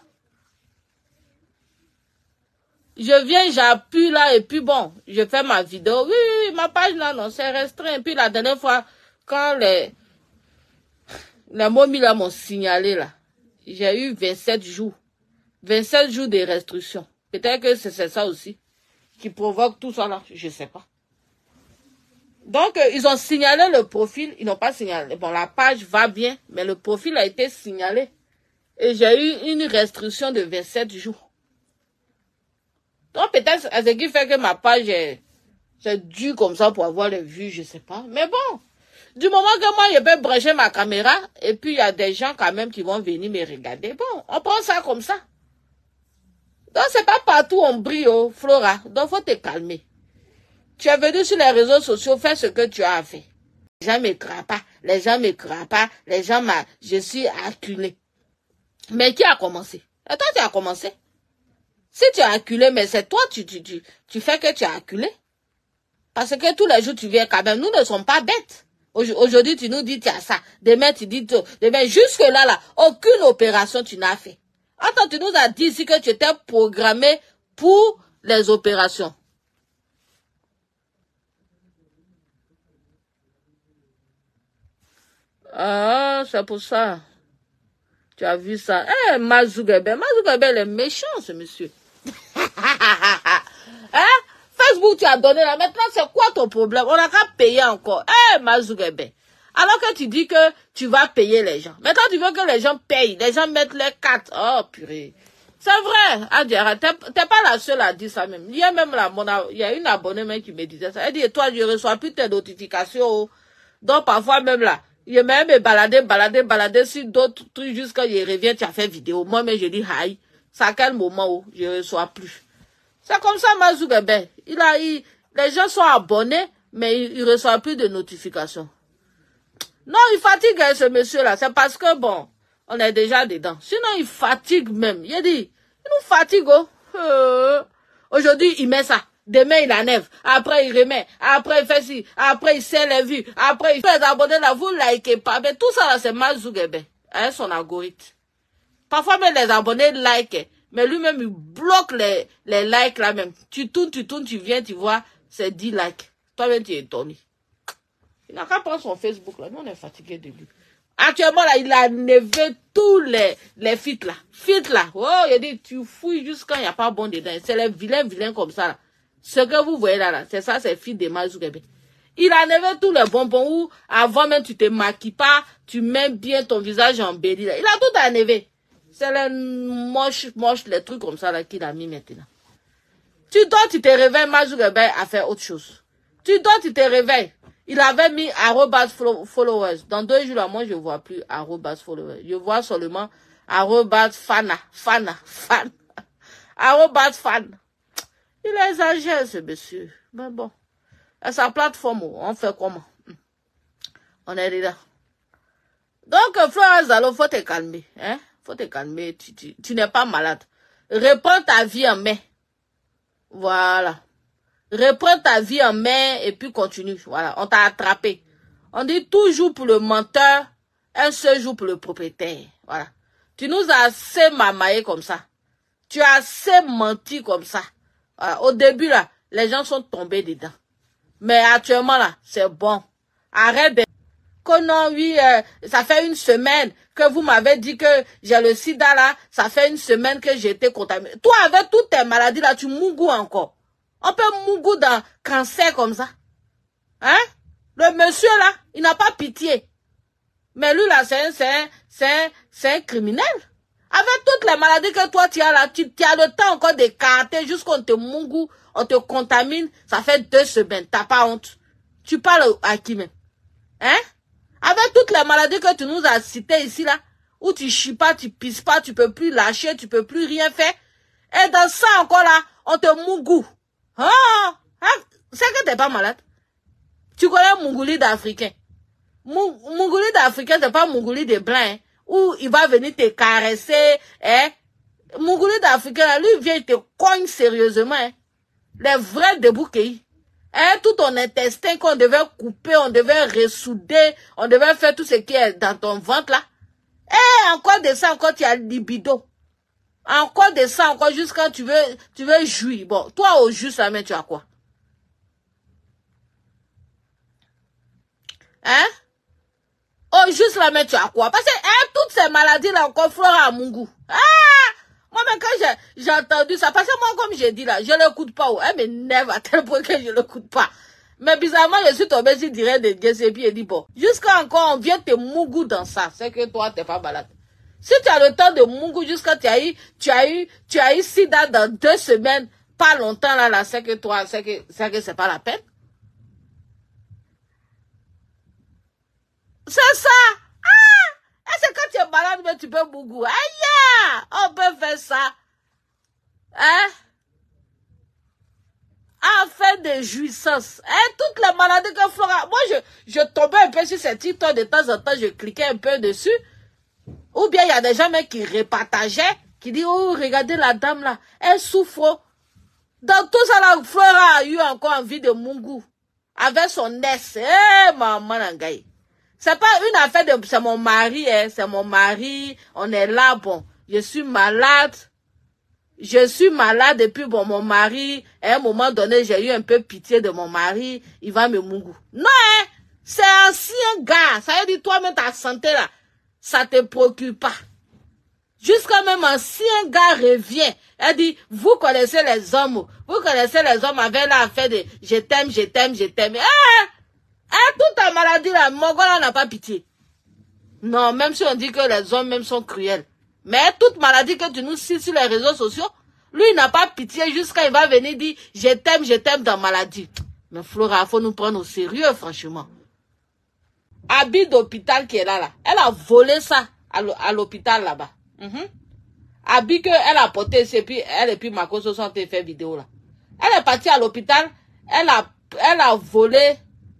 Je viens, j'appuie là, et puis bon, je fais ma vidéo. Oui, oui, oui, ma page là, non, c'est restreint. Et puis la dernière fois, quand les, les momies là m'ont signalé là, j'ai eu vingt-sept jours. vingt-sept jours de restriction. Peut-être que c'est ça aussi qui provoque tout ça là, je sais pas. Donc, euh, ils ont signalé le profil, ils n'ont pas signalé. Bon, la page va bien, mais le profil a été signalé. Et j'ai eu une restriction de vingt-sept jours. Donc, peut-être, ce qui fait que ma page est, c'est dû comme ça pour avoir les vues, je sais pas. Mais bon, Du moment que moi, je peux brancher ma caméra, et puis il y a des gens quand même qui vont venir me regarder. Bon, on prend ça comme ça. Donc, c'est pas partout on brille, oh, Flora. Donc, faut te calmer. Tu es venu sur les réseaux sociaux, fais ce que tu as à faire. Les gens me croient pas, les gens me croient pas, les gens m'a, je suis acculé. Mais qui a commencé? Et toi, tu as commencé. Si tu as acculé, mais c'est toi, tu, tu, tu, tu fais que tu as acculé. Parce que tous les jours, tu viens quand même. Nous ne sommes pas bêtes. Aujourd'hui, tu nous dis, tu as ça. Demain, tu dis, demain, jusque là, là, aucune opération tu n'as fait. Attends, tu nous as dit ici que tu étais programmé pour les opérations. Ah, c'est pour ça. Tu as vu ça. Eh, hey, Mazugebe. Mazugebe, il est méchant, ce monsieur. Hein? Facebook, tu as donné là. Maintenant, c'est quoi ton problème? On n'a qu'à payer encore. Eh, hey, Mazugebe. Alors que tu dis que tu vas payer les gens. Maintenant, tu veux que les gens payent. Les gens mettent les cartes. Oh, purée. C'est vrai, Adiara. T'es pas la seule à dire ça même. Il y a même là, mon, il y a une abonnée même qui me disait ça. Elle dit, toi, je ne reçois plus tes notifications. Donc, parfois même là, il même me balader, balader, balader sur d'autres trucs jusqu'à il revient, tu as fait vidéo. Moi, mais je dis, aïe, c'est à quel moment où je ne reçois plus. C'est comme ça, Mazugebe. Il a, il, les gens sont abonnés, mais ils ne reçoivent plus de notifications. Non, il fatigue hein, ce monsieur-là. C'est parce que, bon, on est déjà dedans. Sinon, il fatigue même. Il a dit, il nous fatigue. Oh. Euh, Aujourd'hui, il met ça. Demain, il enlève. Après, il remet. Après, il fait ci. Après, il sait les vues. Après, il fait les abonnés là. Vous likez pas. Mais tout ça là, c'est Mazugebe. Hein, son algorithme. Parfois, même les abonnés like. Mais lui-même, il bloque les, les likes là même. Tu tournes, tu tournes, tu viens, tu vois, c'est dix likes. Toi-même, tu es étonné. Il n'a qu'à prendre son Facebook là. Nous, on est fatigué de lui. Actuellement, là, il a enlevé tous les, les feats là. Feats là. Oh, il a dit, tu fouilles jusqu'à il n'y a pas bon dedans. C'est les vilains, vilains comme ça là. Ce que vous voyez là, là c'est ça, c'est feats de Mazugebe. Il a enlevé tous les bonbons où, avant même, tu te maquilles pas, tu mets bien ton visage embelli là. Il a tout enlevé. C'est les moches, moches, les trucs comme ça là qu'il a mis maintenant. Tu dors, tu te réveilles, Mazugebe a fait autre chose. Tu dors, tu te réveilles. Il avait mis arrobas followers. Dans deux jours, là, moi, je ne vois plus arrobas followers. Je vois seulement arrobas fana, fana, fan. Arrobas fan. Il exagère, ce monsieur. Mais bon. À sa plateforme, on fait comment? On est là. Donc, Flora Zalo, faut te calmer. Hein? Faut te calmer. Tu, tu, tu n'es pas malade. Reprends ta vie en main. Voilà. Reprends ta vie en main et puis continue. Voilà, on t'a attrapé. On dit toujours pour le menteur, un seul jour pour le propriétaire. Voilà. Tu nous as assez mamaillé comme ça. Tu as assez menti comme ça. Voilà. Au début, là, les gens sont tombés dedans. Mais actuellement, là, c'est bon. Arrête de... Que non, oui, euh, ça fait une semaine que vous m'avez dit que j'ai le sida, là. Ça fait une semaine que j'ai été contaminé. Toi, avec toutes tes maladies, là, tu mougou encore. On peut mougou dans cancer comme ça. Hein? Le monsieur là, il n'a pas pitié. Mais lui là, c'est un, c'est un, c'est un, c'est un criminel. Avec toutes les maladies que toi tu as là, tu, tu as le temps encore d'écarter jusqu'on te mougou, on te contamine. Ça fait deux semaines, t'as pas honte. Tu parles à qui même? Hein? Avec toutes les maladies que tu nous as citées ici là, où tu chies pas, tu pisses pas, tu peux plus lâcher, tu peux plus rien faire. Et dans ça encore là, on te mougou. Ah, ah, c'est que t'es pas malade. Tu connais Mougouli d'Africain. Mougouli d'Africain, c'est pas Mougouli de blanc, hein, où il va venir te caresser, hein. Mougouli d'Africain, lui, vient, il te cogne sérieusement, hein. Les vrais débouquets. Hein, tout ton intestin qu'on devait couper, on devait ressouder, on devait faire tout ce qui est dans ton ventre, là. Et encore de ça, encore tu as libido. Encore de ça, encore jusqu'à tu veux, tu veux jouir. Bon, toi, au juste, la main, tu as quoi? Hein? Au juste, la main, tu as quoi? Parce que, hein, toutes ces maladies-là, encore, Flora Mungu. Ah! Moi, même quand j'ai entendu ça, parce que moi, comme j'ai dit là, je ne l'écoute pas. Elle m'énerve à tel point que je ne l'écoute pas. Mais bizarrement, je suis tombée sur direct de Gessepi et dit, bon, jusqu'à encore, on vient te Mungu dans ça. C'est que toi, t'es pas malade. Si tu as le temps de Mungu jusqu'à tu as eu, tu as eu, tu as eu sida dans deux semaines, pas longtemps là, là, c'est que toi, c'est que, c'est que c'est pas la peine. C'est ça. Ah! Et c'est quand tu es malade, mais tu peux bougou. Aïe! On peut faire ça. Hein? À faire des jouissances. Hein? Toutes les maladies que Flora... Moi, je, je tombais un peu sur ces TikTok de temps en temps, je cliquais un peu dessus. Ou bien il y a des gens même qui repartageaient, qui disent, oh, regardez la dame là, elle souffre. Dans tout ça, la Flora a eu encore envie de Mungu. Avec son ex. Eh, maman Nangaï. C'est pas une affaire de... C'est mon mari, hein. C'est mon mari. On est là, bon. Je suis malade. Je suis malade et puis bon, mon mari, à un moment donné, j'ai eu un peu pitié de mon mari. Il va me Mungu. Non, hein. C'est un ancien gars. Ça veut dire, toi-même, ta santé là. Ça te préoccupe pas. Jusqu'à même un ancien gars revient. Elle dit, vous connaissez les hommes. Vous connaissez les hommes avec l'affaire de je t'aime, je t'aime, je t'aime. Eh, eh, toute ta maladie là, mon gars n'a pas pitié. Non, même si on dit que les hommes même sont cruels. Mais toute maladie que tu nous cites sur les réseaux sociaux, lui il n'a pas pitié jusqu'à il va venir dire, je t'aime, je t'aime dans maladie. Mais Flora, il faut nous prendre au sérieux, franchement. Habit d'hôpital qui est là, là. Elle a volé ça à l'hôpital là-bas. Mm-hmm. Habit qu'elle a porté, et puis elle et puis Marco se sont fait vidéo là. Elle est partie à l'hôpital, elle a, elle a volé,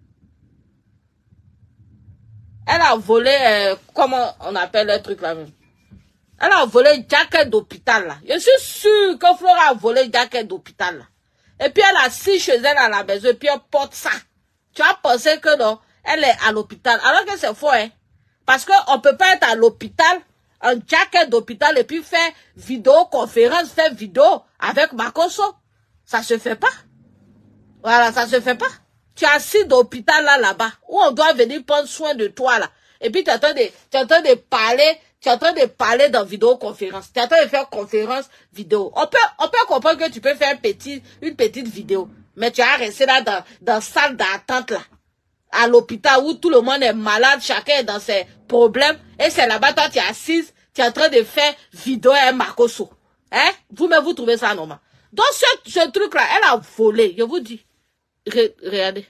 elle a volé, euh, comment on appelle le truc là même. Elle a volé une jaquette d'hôpital là. Je suis sûre que Flora a volé une jaquette d'hôpital là. Et puis elle a assis chez elle à la maison et puis elle porte ça. Tu as pensé que non, elle est à l'hôpital. Alors que c'est faux, hein. Parce qu'on ne peut pas être à l'hôpital, un jacket d'hôpital, et puis faire vidéoconférence, faire vidéo avec Makoso. Ça se fait pas. Voilà, ça se fait pas. Tu es assis d'hôpital là, là-bas, où on doit venir prendre soin de toi, là. Et puis tu es en train de, tu es en train de parler, tu es en train de parler dans vidéoconférence. Tu es en train de faire conférence vidéo. On peut, on peut comprendre que tu peux faire petit, une petite vidéo. Mais tu as resté là dans, dans salle d'attente, là. À l'hôpital où tout le monde est malade, chacun est dans ses problèmes. Et c'est là-bas, toi, tu es assise, tu es en train de faire vidéo à Makoso. Hein? Vous-même, vous trouvez ça normal. Donc, ce, ce truc-là, elle a volé, je vous dis. Re, regardez.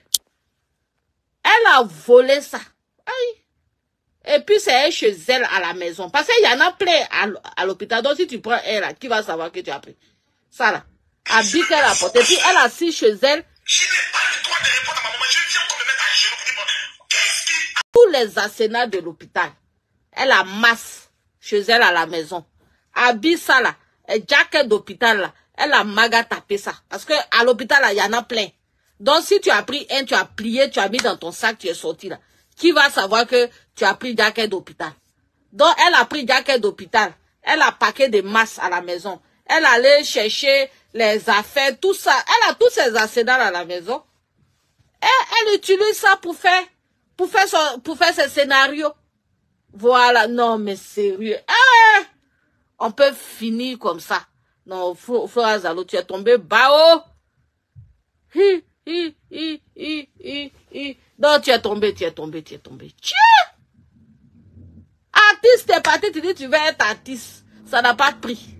Elle a volé ça. Aïe. Et puis, c'est elle chez elle à la maison. Parce qu'il y en a plein à, à l'hôpital. Donc, si tu prends elle, là, qui va savoir que tu as pris? Ça, là. Habit qu'elle a porté. Et puis, elle a assis chez elle. Je n'ai pas le droit de répondre à ma maman. Je viens encore me mettre à genoux. Qu'est-ce qui... Tous les arsenals de l'hôpital. Elle a masse chez elle à la maison. Habit ça, là. Et jacket d'hôpital, là. Elle a maga tapé ça. Parce que à l'hôpital, là, il y en a plein. Donc, si tu as pris un, tu as plié, tu as mis dans ton sac, tu es sorti, là. Qui va savoir que tu as pris jacket d'hôpital? Donc, elle a pris jacket d'hôpital. Elle a paqué des masses à la maison. Elle allait chercher les affaires, tout ça. Elle a tous ses arsenals à la maison. Et elle utilise ça pour faire, pour faire son, pour faire ses scénarios. Voilà. Non, mais sérieux. Eh, on peut finir comme ça. Non, Flora Zalo, tu es tombé bas haut. Hi, hi, hi, hi, hi, hi. Non, tu es tombé, tu es tombé, tu es tombé. Tiens! Artiste, t'es parti, tu dis tu veux être artiste. Ça n'a pas de prix.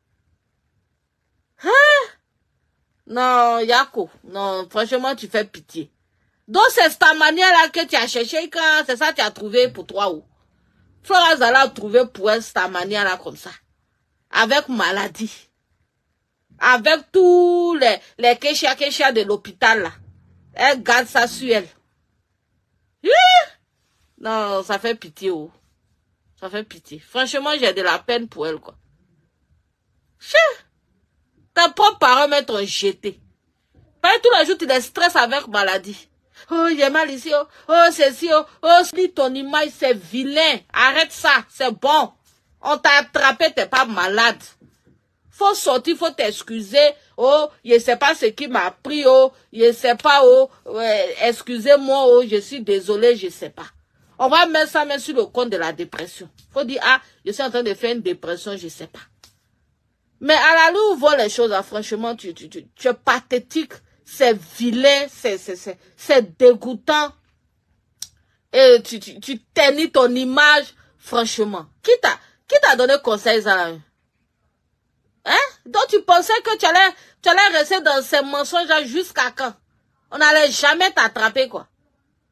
Hein? Non, Yako. Non, franchement, tu fais pitié. Donc, c'est cette manière-là que tu as cherché quand c'est ça que tu as trouvé pour toi ou? Flora Zala a trouvé pour elle cette manière-là comme ça. Avec maladie. Avec tous les, les kéchia kéchia de l'hôpital là. Elle garde ça sur elle. Hi! Non, ça fait pitié oh. Ça fait pitié. Franchement, j'ai de la peine pour elle quoi. Chien! Tes propres parents m'ont jeté. Parce que tous les jours, tu les stresses avec maladie. Oh, j'ai mal ici, oh, oh c'est ici, oh, oh, ton image, c'est vilain. Arrête ça, c'est bon. On t'a attrapé, t'es pas malade. Faut sortir, faut t'excuser. Oh, je sais pas ce qui m'a pris, oh, je sais pas, oh, ouais, excusez-moi, oh, je suis désolé, je sais pas. On va mettre ça même sur le compte de la dépression. Faut dire, ah, je suis en train de faire une dépression, je sais pas. Mais à la loup, on voit les choses, là, franchement, tu, tu, tu, tu es pathétique, c'est vilain, c'est, c'est, c'est, c'est dégoûtant. Et tu, tu, tu ternis ton image, franchement. Qui t'a, qui t'a donné conseil, ça, là? Hein? Donc tu pensais que tu allais, tu allais rester dans ces mensonges-là jusqu'à quand? On n'allait jamais t'attraper, quoi. Hein?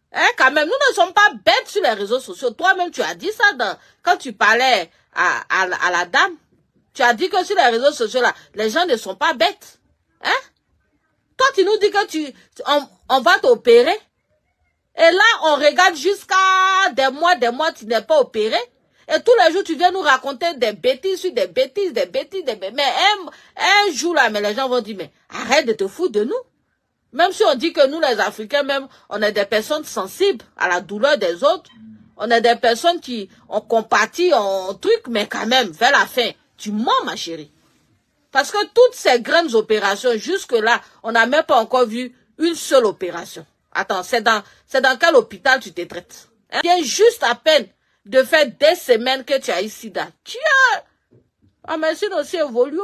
quand même, nous ne sommes pas bêtes sur les réseaux sociaux. Toi-même, tu as dit ça dans, quand tu parlais à, à, à la dame. Tu as dit que sur les réseaux sociaux, là, les gens ne sont pas bêtes. Hein? Toi, tu nous dis que tu, on, on va t'opérer. Et là, on regarde jusqu'à des mois, des mois, tu n'es pas opéré. Et tous les jours, tu viens nous raconter des bêtises sur des bêtises, des bêtises, des bêtises. Mais un, un jour, là, mais les gens vont dire, mais arrête de te foutre de nous. Même si on dit que nous, les Africains, même, on est des personnes sensibles à la douleur des autres. On est des personnes qui ont compatit en truc, mais quand même, vers la fin, tu mens, ma chérie. Parce que toutes ces grandes opérations, jusque-là, on n'a même pas encore vu une seule opération. Attends, c'est dans, c'est dans quel hôpital tu te traites? Hein? Il vient juste à peine de faire des semaines que tu as ici. Tiens! Ah, mais c'est aussi évolué.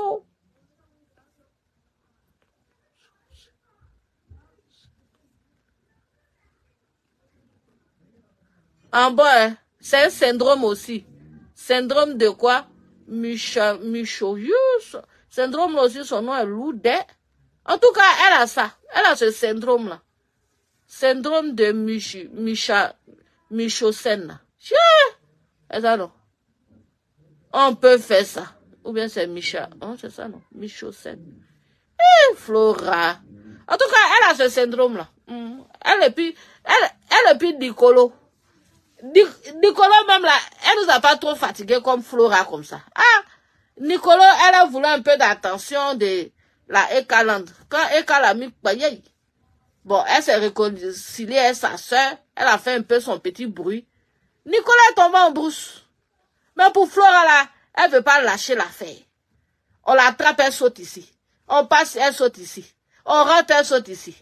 En bas, hein, c'est un syndrome aussi. Syndrome de quoi? Micha, Michovius. Syndrome là aussi, son nom est Loudé. En tout cas, elle a ça. Elle a ce syndrome-là. Syndrome de Michi, Micha, Michocène. C'est ça, non? On peut faire ça. Ou bien c'est Micha. Oh, c'est ça, non? Michocène. Eh, Flora. En tout cas, elle a ce syndrome-là. Mm. Elle est plus, elle, elle est plus Nicolo. Nicolo même là, elle nous a pas trop fatigué comme Flora comme ça. Ah, Nicolo, elle a voulu un peu d'attention de la Ekaland. Quand Ekal a mis bon, elle s'est réconciliée avec sa soeur, elle a fait un peu son petit bruit. Nicolas est tombé en brousse. Mais pour Flora là, elle veut pas lâcher l'affaire. On l'attrape, elle saute ici. On passe, elle saute ici. On rentre, elle saute ici.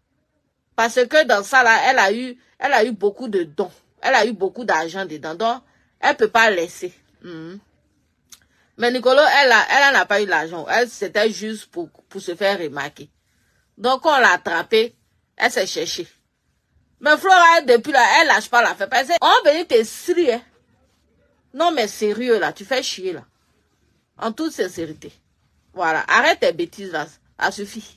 Parce que dans ça là, elle a eu, elle a eu beaucoup de dons. Elle a eu beaucoup d'argent dedans. Donc, elle peut pas laisser. Mm. Mais Nicolo, elle a, elle n'a pas eu l'argent. Elle, c'était juste pour, pour se faire remarquer. Donc, on l'a attrapée. Elle s'est cherchée. Mais Flora, depuis là, elle lâche pas l'affaire. Parce qu'on va venir te sérieux. Hein? Non, mais sérieux, là. Tu fais chier, là. En toute sincérité. Voilà. Arrête tes bêtises, là. Ça suffit.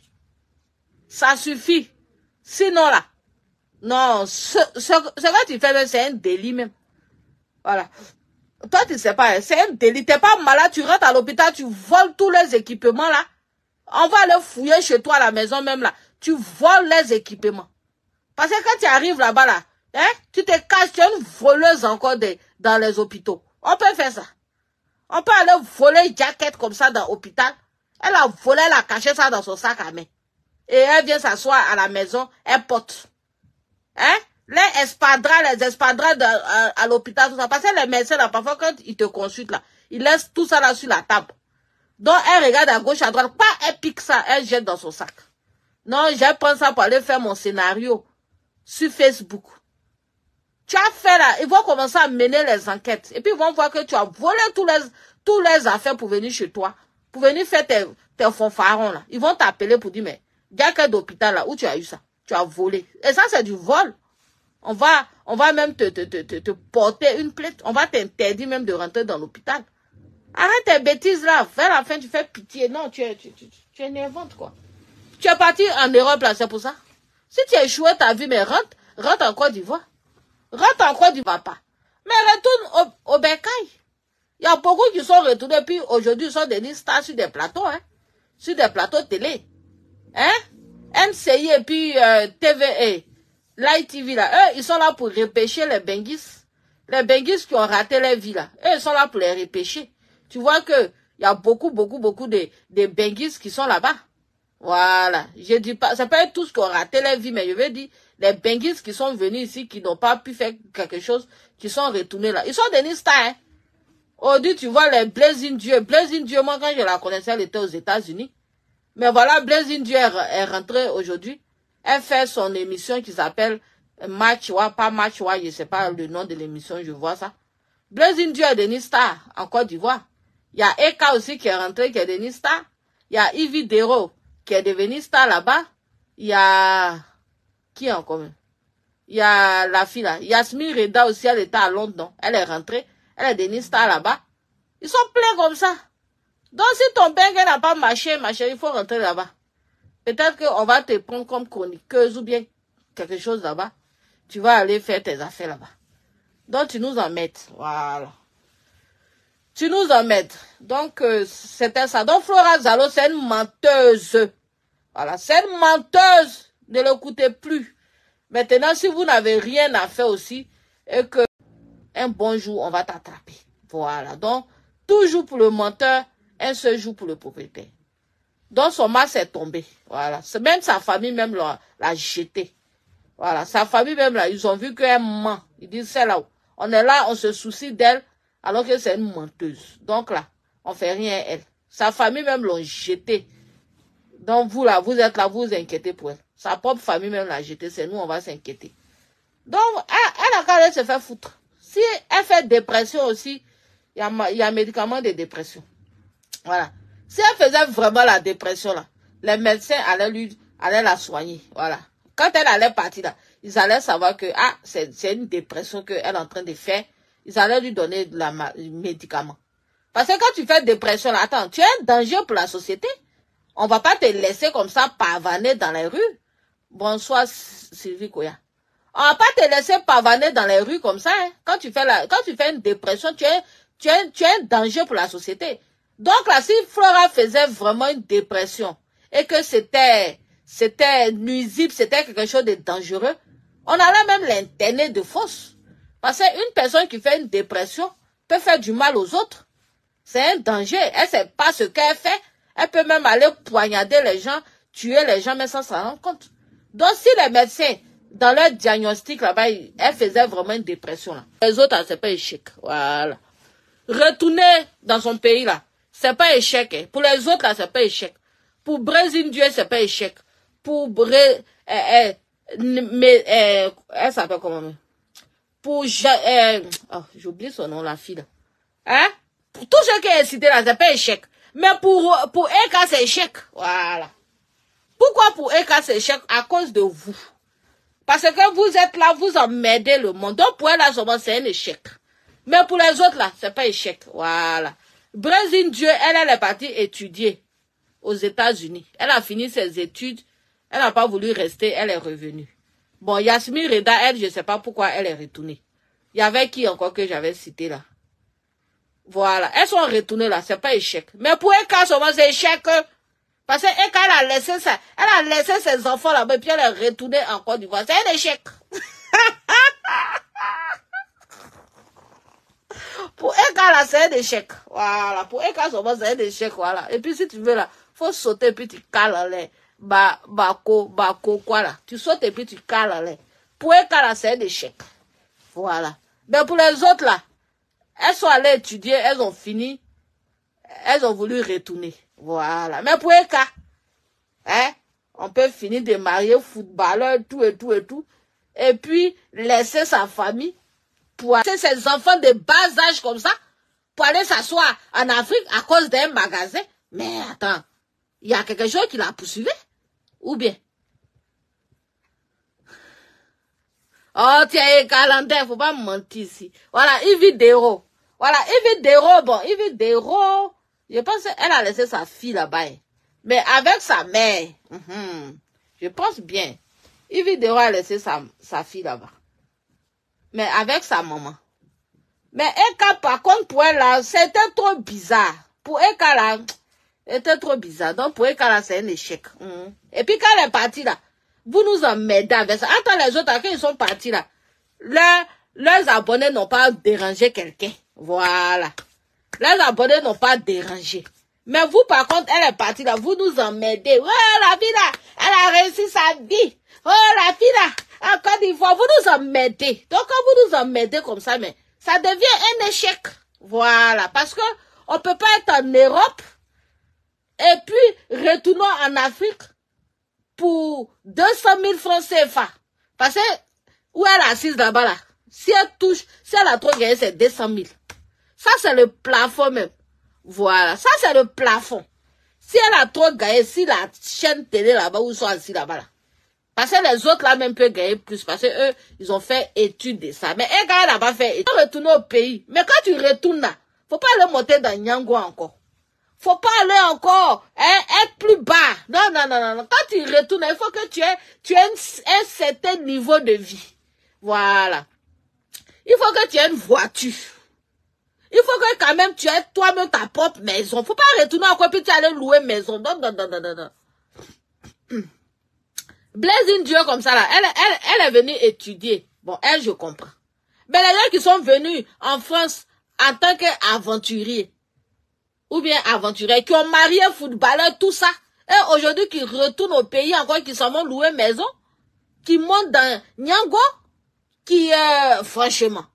Ça suffit. Sinon, là. Non, ce, ce, ce que tu fais, c'est un délit, même. Voilà. Toi, tu sais pas, c'est un délit. T'es pas malade, tu rentres à l'hôpital, tu voles tous les équipements, là. On va aller fouiller chez toi à la maison, même, là. Tu voles les équipements. Parce que quand tu arrives là-bas, là, hein, tu te caches, tu es une voleuse encore de, dans les hôpitaux. On peut faire ça. On peut aller voler une jaquette comme ça dans l'hôpital. Elle a volé, elle a caché ça dans son sac à main. Et elle vient s'asseoir à la maison, elle porte. Hein? Les espadras, les espadras de, à, à l'hôpital, tout ça. Parce que les médecins, là, parfois, quand ils te consultent, là, ils laissent tout ça là sur la table. Donc, elle regarde à gauche, à droite, pas, elle pique ça, elle jette dans son sac. Non, je prends ça pour aller faire mon scénario sur Facebook. Tu as fait là, ils vont commencer à mener les enquêtes. Et puis, ils vont voir que tu as volé tous les, tous les affaires pour venir chez toi. Pour venir faire tes, tes fanfarons là. Ils vont t'appeler pour dire, mais, il y a quel d'hôpital là où tu as eu ça? Tu as volé. Et ça, c'est du vol. On va, on va même te, te, te, te, te porter une plainte. On va t'interdire même de rentrer dans l'hôpital. Arrête tes bêtises là. Vers la fin, tu fais pitié. Non, tu es, tu, tu, tu es nervante, quoi. Tu es parti en Europe là, c'est pour ça. Si tu as échoué ta vie, mais rentre, rentre en Côte d'Ivoire. Rentre en Côte d'Ivoire pas. Mais retourne au, au Bercail. Il y a beaucoup qui sont retournés, puis aujourd'hui, ils sont devenus stars sur des plateaux, hein. Sur des plateaux télé. Hein? M C I et puis euh, T V A. Live T V là, eux, ils sont là pour repêcher les benguis. Les benguis qui ont raté leur vie là. Eux, ils sont là pour les repêcher. Tu vois que il y a beaucoup, beaucoup, beaucoup de, de benguis qui sont là-bas. Voilà. Je dis pas, ça peut être tous qui ont raté leur vie, mais je veux dire, les benguis qui sont venus ici, qui n'ont pas pu faire quelque chose, qui sont retournés là. Ils sont devenus stars, hein. Aujourd'hui, tu vois les Blazing Dieu. Blazing Dieu, moi, quand je la connaissais, elle était aux États-Unis. Mais voilà, Blazing Dieu est rentrée aujourd'hui. Elle fait son émission qui s'appelle Match Wa, pas Match Wa, je sais pas le nom de l'émission, je vois ça. Blazing Dieu est devenu star en Côte d'Ivoire. Il y a Eka aussi qui est rentré, qui est devenu star. Il y a Ivy Dero qui est devenu star là-bas. Il y a... Qui en commun? Il y a la fille là. Yasmine Reda aussi, elle était à Londres. Elle est rentrée. Elle est devenue star là-bas. Ils sont pleins comme ça. Donc si ton bengue n'a pas marché, ma chérie, il faut rentrer là-bas. Peut-être qu'on va te prendre comme chroniqueuse ou bien quelque chose là-bas. tu vas aller faire tes affaires là-bas. Donc, tu nous emmènes. Voilà. Tu nous emmènes. Donc, euh, c'était ça. Donc, Flora Zalo, c'est une menteuse. Voilà, c'est une menteuse. Ne l'écoutez plus. Maintenant, si vous n'avez rien à faire aussi, et que un bon jour, on va t'attraper. Voilà. Donc, toujours pour le menteur, un seul jour pour le propriétaire. Donc, son mari s'est tombé. Voilà. Même sa famille, même l'a jeté. Voilà. Sa famille, même là, ils ont vu qu'elle ment. Ils disent, c'est là où. On est là, on se soucie d'elle, alors que c'est une menteuse. Donc là, on fait rien à elle. Sa famille, même l'ont jeté. Donc, vous là, vous êtes là, vous vous inquiétez pour elle. Sa propre famille, même l'a jeté. C'est nous, on va s'inquiéter. Donc, elle, elle a qu'à aller se faire foutre. Si elle fait dépression aussi, il y a, il y a un médicament de dépression. Voilà. Si elle faisait vraiment la dépression, là, les médecins allaient, lui, allaient la soigner. Voilà. Quand elle allait partir, là, ils allaient savoir que ah, c'est une dépression qu'elle est en train de faire. Ils allaient lui donner de la, du médicament. Parce que quand tu fais dépression, là, attends, tu es un danger pour la société. On ne va pas te laisser comme ça pavaner dans les rues. Bonsoir, Sylvie Koya. On va pas te laisser pavaner dans les rues comme ça. Hein. Quand tu fais la, quand tu fais une dépression, tu es, tu es, tu es un danger pour la société. Donc là, si Flora faisait vraiment une dépression et que c'était, c'était nuisible, c'était quelque chose de dangereux, on allait même l'interner de force. Parce qu'une personne qui fait une dépression peut faire du mal aux autres. C'est un danger. Elle sait pas ce qu'elle fait. Elle peut même aller poignarder les gens, tuer les gens, mais sans s'en rendre compte. Donc si les médecins, dans leur diagnostic là-bas, elle faisait vraiment une dépression là. Les autres, c'est pas échec. Voilà. Retourner dans son pays là, c'est pas échec. Hein. Pour les autres là, c'est pas échec. Pour Brésil, Dieu, c'est pas échec. Pour Bré... Euh, euh, mais, euh, elle s'appelle comment? Pour... Euh, oh, j'oublie son nom, la fille là. Hein? Pour tout ce qui est cité là, c'est pas échec. Mais pour, pour Eka, c'est échec. Voilà. Pourquoi pour Eka, c'est échec? À cause de vous. Parce que vous êtes là, vous emmerdez le monde. Donc pour elle, là, c'est un échec. Mais pour les autres, là, c'est pas échec. Voilà. Brésil Dieu, elle, elle est partie étudier aux États-Unis. Elle a fini ses études. Elle n'a pas voulu rester. Elle est revenue. Bon, Yasmine Reda, elle, je ne sais pas pourquoi elle est retournée. Il y avait qui encore que j'avais cité là? Voilà. Elles sont retournées là. C'est pas échec. Mais pour Eka, c'est échec. Parce que Eka, elle a laissé ça. Elle a laissé ses enfants là-bas. Et puis elle est retournée en Côte d'Ivoire. C'est un échec. Pour Eka, là, c'est un échec. Voilà. Pour Eka, c'est un échec. Voilà. Et puis si tu veux là, faut sauter et puis tu cales les. Ba, bako, bako, quoi là. Tu sautes et puis tu cales les. Pour Eka, là, c'est un échec. Voilà. Mais pour les autres là, elles sont allées étudier, elles ont fini, elles ont voulu retourner. Voilà. Mais pour Eka, hein, on peut finir de marier footballeur, tout et tout et tout, et puis laisser sa famille pour laisser ses enfants de bas âge comme ça, pour aller s'asseoir en Afrique à cause d'un magasin. Mais attends, il y a quelque chose qui l'a poursuivi? Ou bien? Oh, tiens, Calendaire, faut pas me mentir ici. Voilà, Yves Dero. Voilà, Yves Dero, bon, Yves Dero, je pense qu'elle a laissé sa fille là-bas. Mais avec sa mère, mm-hmm, je pense bien. Yves Dero a laissé sa, sa fille là-bas. Mais avec sa maman. Mais Eka, par contre, pour elle là, c'était trop bizarre. Pour Eka là, c'était trop bizarre. Donc pour Eka là, c'est un échec. Mm-hmm. Et puis quand elle est partie là, vous nous emmerdez avec ça. Attends, les autres, quand ils sont partis là, leurs, leurs abonnés n'ont pas dérangé quelqu'un. Voilà. Leurs abonnés n'ont pas dérangé. Mais vous, par contre, elle est partie là, vous nous emmerdez. Oh, la fille là, elle a réussi sa vie. Oh, la fille là, encore une fois, vous nous emmerdez. Donc, quand vous nous emmerdez comme ça, mais ça devient un échec. Voilà. Parce que on peut pas être en Europe et puis retournons en Afrique pour deux cent mille francs C F A. Parce que, où elle est assise là-bas, là, si elle touche, si elle a trop gagné, c'est deux cent mille. Ça, c'est le plafond même. Voilà, ça, c'est le plafond. Si elle a trop gagné, si la chaîne télé là-bas, où ils sont assis là-bas, là. Parce que les autres là même peuvent gagner plus. Parce que eux, ils ont fait étude de ça. Mais elle, quand elle n'a pas fait étude, retourner au pays. Mais quand tu retournes là, faut pas aller monter dans Nyango encore. Faut pas aller encore, hein, être plus bas. Non, non, non, non. Quand tu retournes, il faut que tu aies, tu aies un, un certain niveau de vie. Voilà. Il faut que tu aies une voiture. Il faut que quand même tu aies toi-même ta propre maison. Faut pas retourner encore puis tu aller louer maison. Non, non, non, non, non, non. Blaise une Dieu comme ça là, elle, elle, elle est venue étudier. Bon, elle, je comprends. Mais les gens qui sont venus en France en tant qu'aventuriers, ou bien aventuriers, qui ont marié footballeur, tout ça, et aujourd'hui qui retournent au pays encore, qui s'en vont louer maison, qui montent dans Nyango, qui, euh, franchement,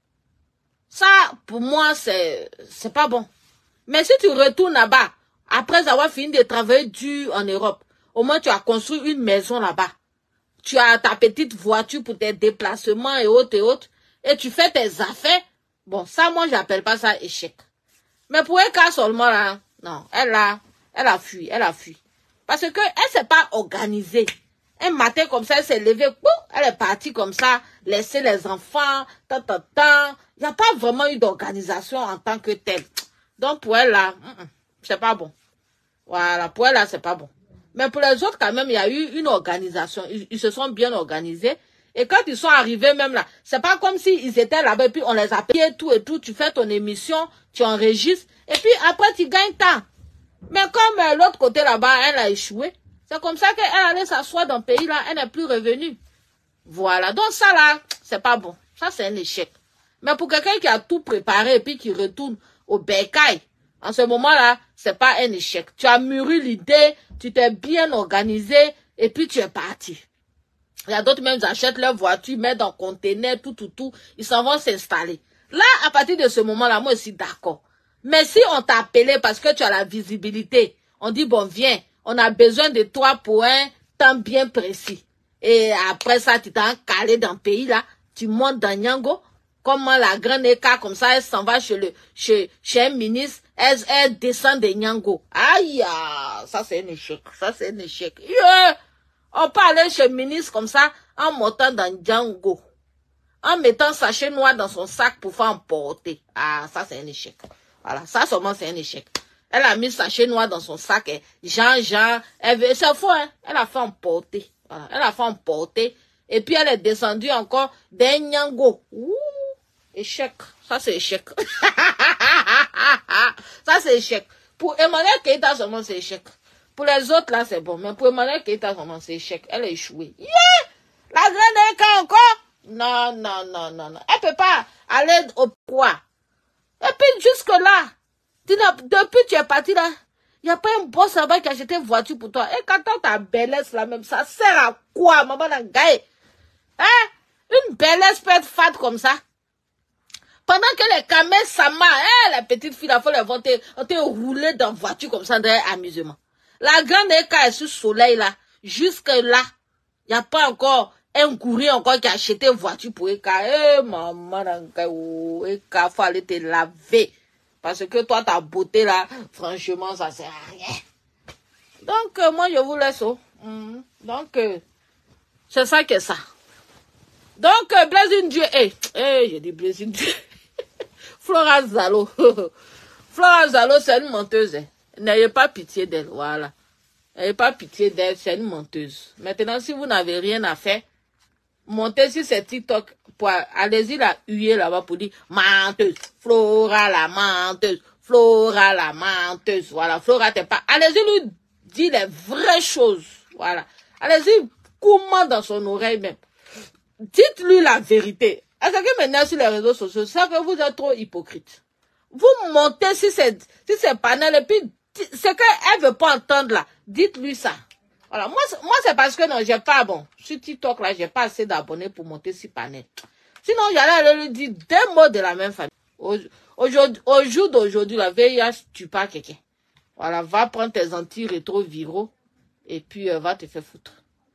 ça, pour moi, c'est, c'est pas bon. Mais si tu retournes là-bas, après avoir fini de travailler dur en Europe, au moins tu as construit une maison là-bas. Tu as ta petite voiture pour tes déplacements et autres et autres, et tu fais tes affaires. Bon, ça, moi, j'appelle pas ça échec. Mais pour un cas seulement, là, non, elle a, elle a fui, elle a fui. Parce que elle s'est pas organisée. Un matin comme ça, elle s'est levée, elle est partie comme ça, laisser les enfants, tant, tant, tant. Il n'y a pas vraiment eu d'organisation en tant que telle. Donc, pour elle, là, c'est pas bon. Voilà, pour elle, là, c'est pas bon. Mais pour les autres, quand même, il y a eu une organisation. Ils, ils se sont bien organisés. Et quand ils sont arrivés même là, c'est pas comme s'ils étaient là-bas et puis on les a payés tout et tout. Tu fais ton émission, tu enregistres et puis après tu gagnes temps. Mais comme euh, l'autre côté là-bas, elle a échoué. C'est comme ça qu'elle allait s'asseoir dans le pays là, elle n'est plus revenue. Voilà, donc ça là, c'est pas bon. Ça c'est un échec. Mais pour quelqu'un qui a tout préparé et puis qui retourne au bercail, en ce moment-là, c'est pas un échec. Tu as mûri l'idée, tu t'es bien organisé et puis tu es parti. Il y a d'autres même qui achètent leur voiture, mettent dans le conteneur, tout, tout, tout. Ils s'en vont s'installer. Là, à partir de ce moment-là, moi aussi d'accord. Mais si on t'a appelé parce que tu as la visibilité, on dit, bon, viens, on a besoin de toi pour un temps bien précis. Et après ça, tu t'es calé dans le pays, là, tu montes dans Nyango, comment la grande Eka, comme ça, elle s'en va chez le, chez, chez un ministre, elle, elle descend de Nyango. Aïe, ça c'est un échec, ça c'est un échec. Yeah! On peut aller chez le ministre comme ça, en montant dans Django, en mettant sachet noir dans son sac pour faire emporter. Ah, ça c'est un échec. Voilà, ça seulement c'est un échec. Elle a mis sachet noir dans son sac, et Jean, Jean, elle veut, c'est faux, hein. Elle a fait emporter. Voilà, elle a fait emporter. Et puis elle est descendue encore d'un Nyango. Ouh, échec. Ça c'est échec. Ça c'est échec. Pour Emmanuel Keïta seulement c'est échec. Pour les autres, là, c'est bon. Mais pour Emmanuel Keïta, vraiment, c'est échec. Elle a échoué. Yeah! La grande Eka encore? Non, non, non, non, non. Elle peut pas aller au poids. Et puis, jusque-là, depuis que tu es parti là, il n'y a pas un boss là-bas qui a acheté une voiture pour toi. Et quand ta bellesse là même, ça sert à quoi, maman Nangaï? Hein? Une bellesse peut être fade comme ça. Pendant que les camels s'amarrent, hein, les petites filles, là, faut les voir, on te rouler dans la voiture comme ça, d'un amusement. La grande Eka est sous le soleil là, jusque là, il n'y a pas encore un courrier encore qui a acheté une voiture pour Eka. Eh, maman, Eka, faut aller te laver. Parce que toi, ta beauté là, franchement, ça sert à rien. Donc, euh, moi, je vous laisse. Oh. Mm. Donc, euh, c'est ça que ça. Donc, euh, Blaise Dieu, eh, eh, j'ai dit Blaise Dieu. Flora Zalo. Flora Zalo, c'est une menteuse. Hein. N'ayez pas pitié d'elle, voilà. N'ayez pas pitié d'elle, c'est une menteuse. Maintenant, si vous n'avez rien à faire, montez sur ces TikTok, pour allez-y la huer là-bas pour dire menteuse, Flora la menteuse, Flora la menteuse, voilà, Flora t'es pas. Allez-y lui dire les vraies choses, voilà. Allez-y, comment dans son oreille même. Dites-lui la vérité. Est-ce que maintenant sur les réseaux sociaux, c'est que vous êtes trop hypocrite. Vous montez sur ces, sur ces panels et puis ce qu'elle veut pas entendre là, dites-lui ça. Voilà, moi, moi c'est parce que non, j'ai pas, bon, sur TikTok là, j'ai pas assez d'abonnés pour monter sur panel. Sinon, j'allais lui dire deux mots de la même famille. Au, au, au jour d'aujourd'hui, la V I H tue pas quelqu'un. Voilà, va prendre tes antirétroviraux et puis euh, va te faire foutre.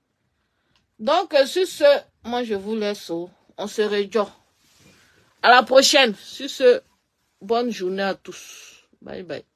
Donc, euh, sur ce, moi je vous laisse, oh, on se rejoint. À la prochaine. Sur ce, bonne journée à tous. Bye bye.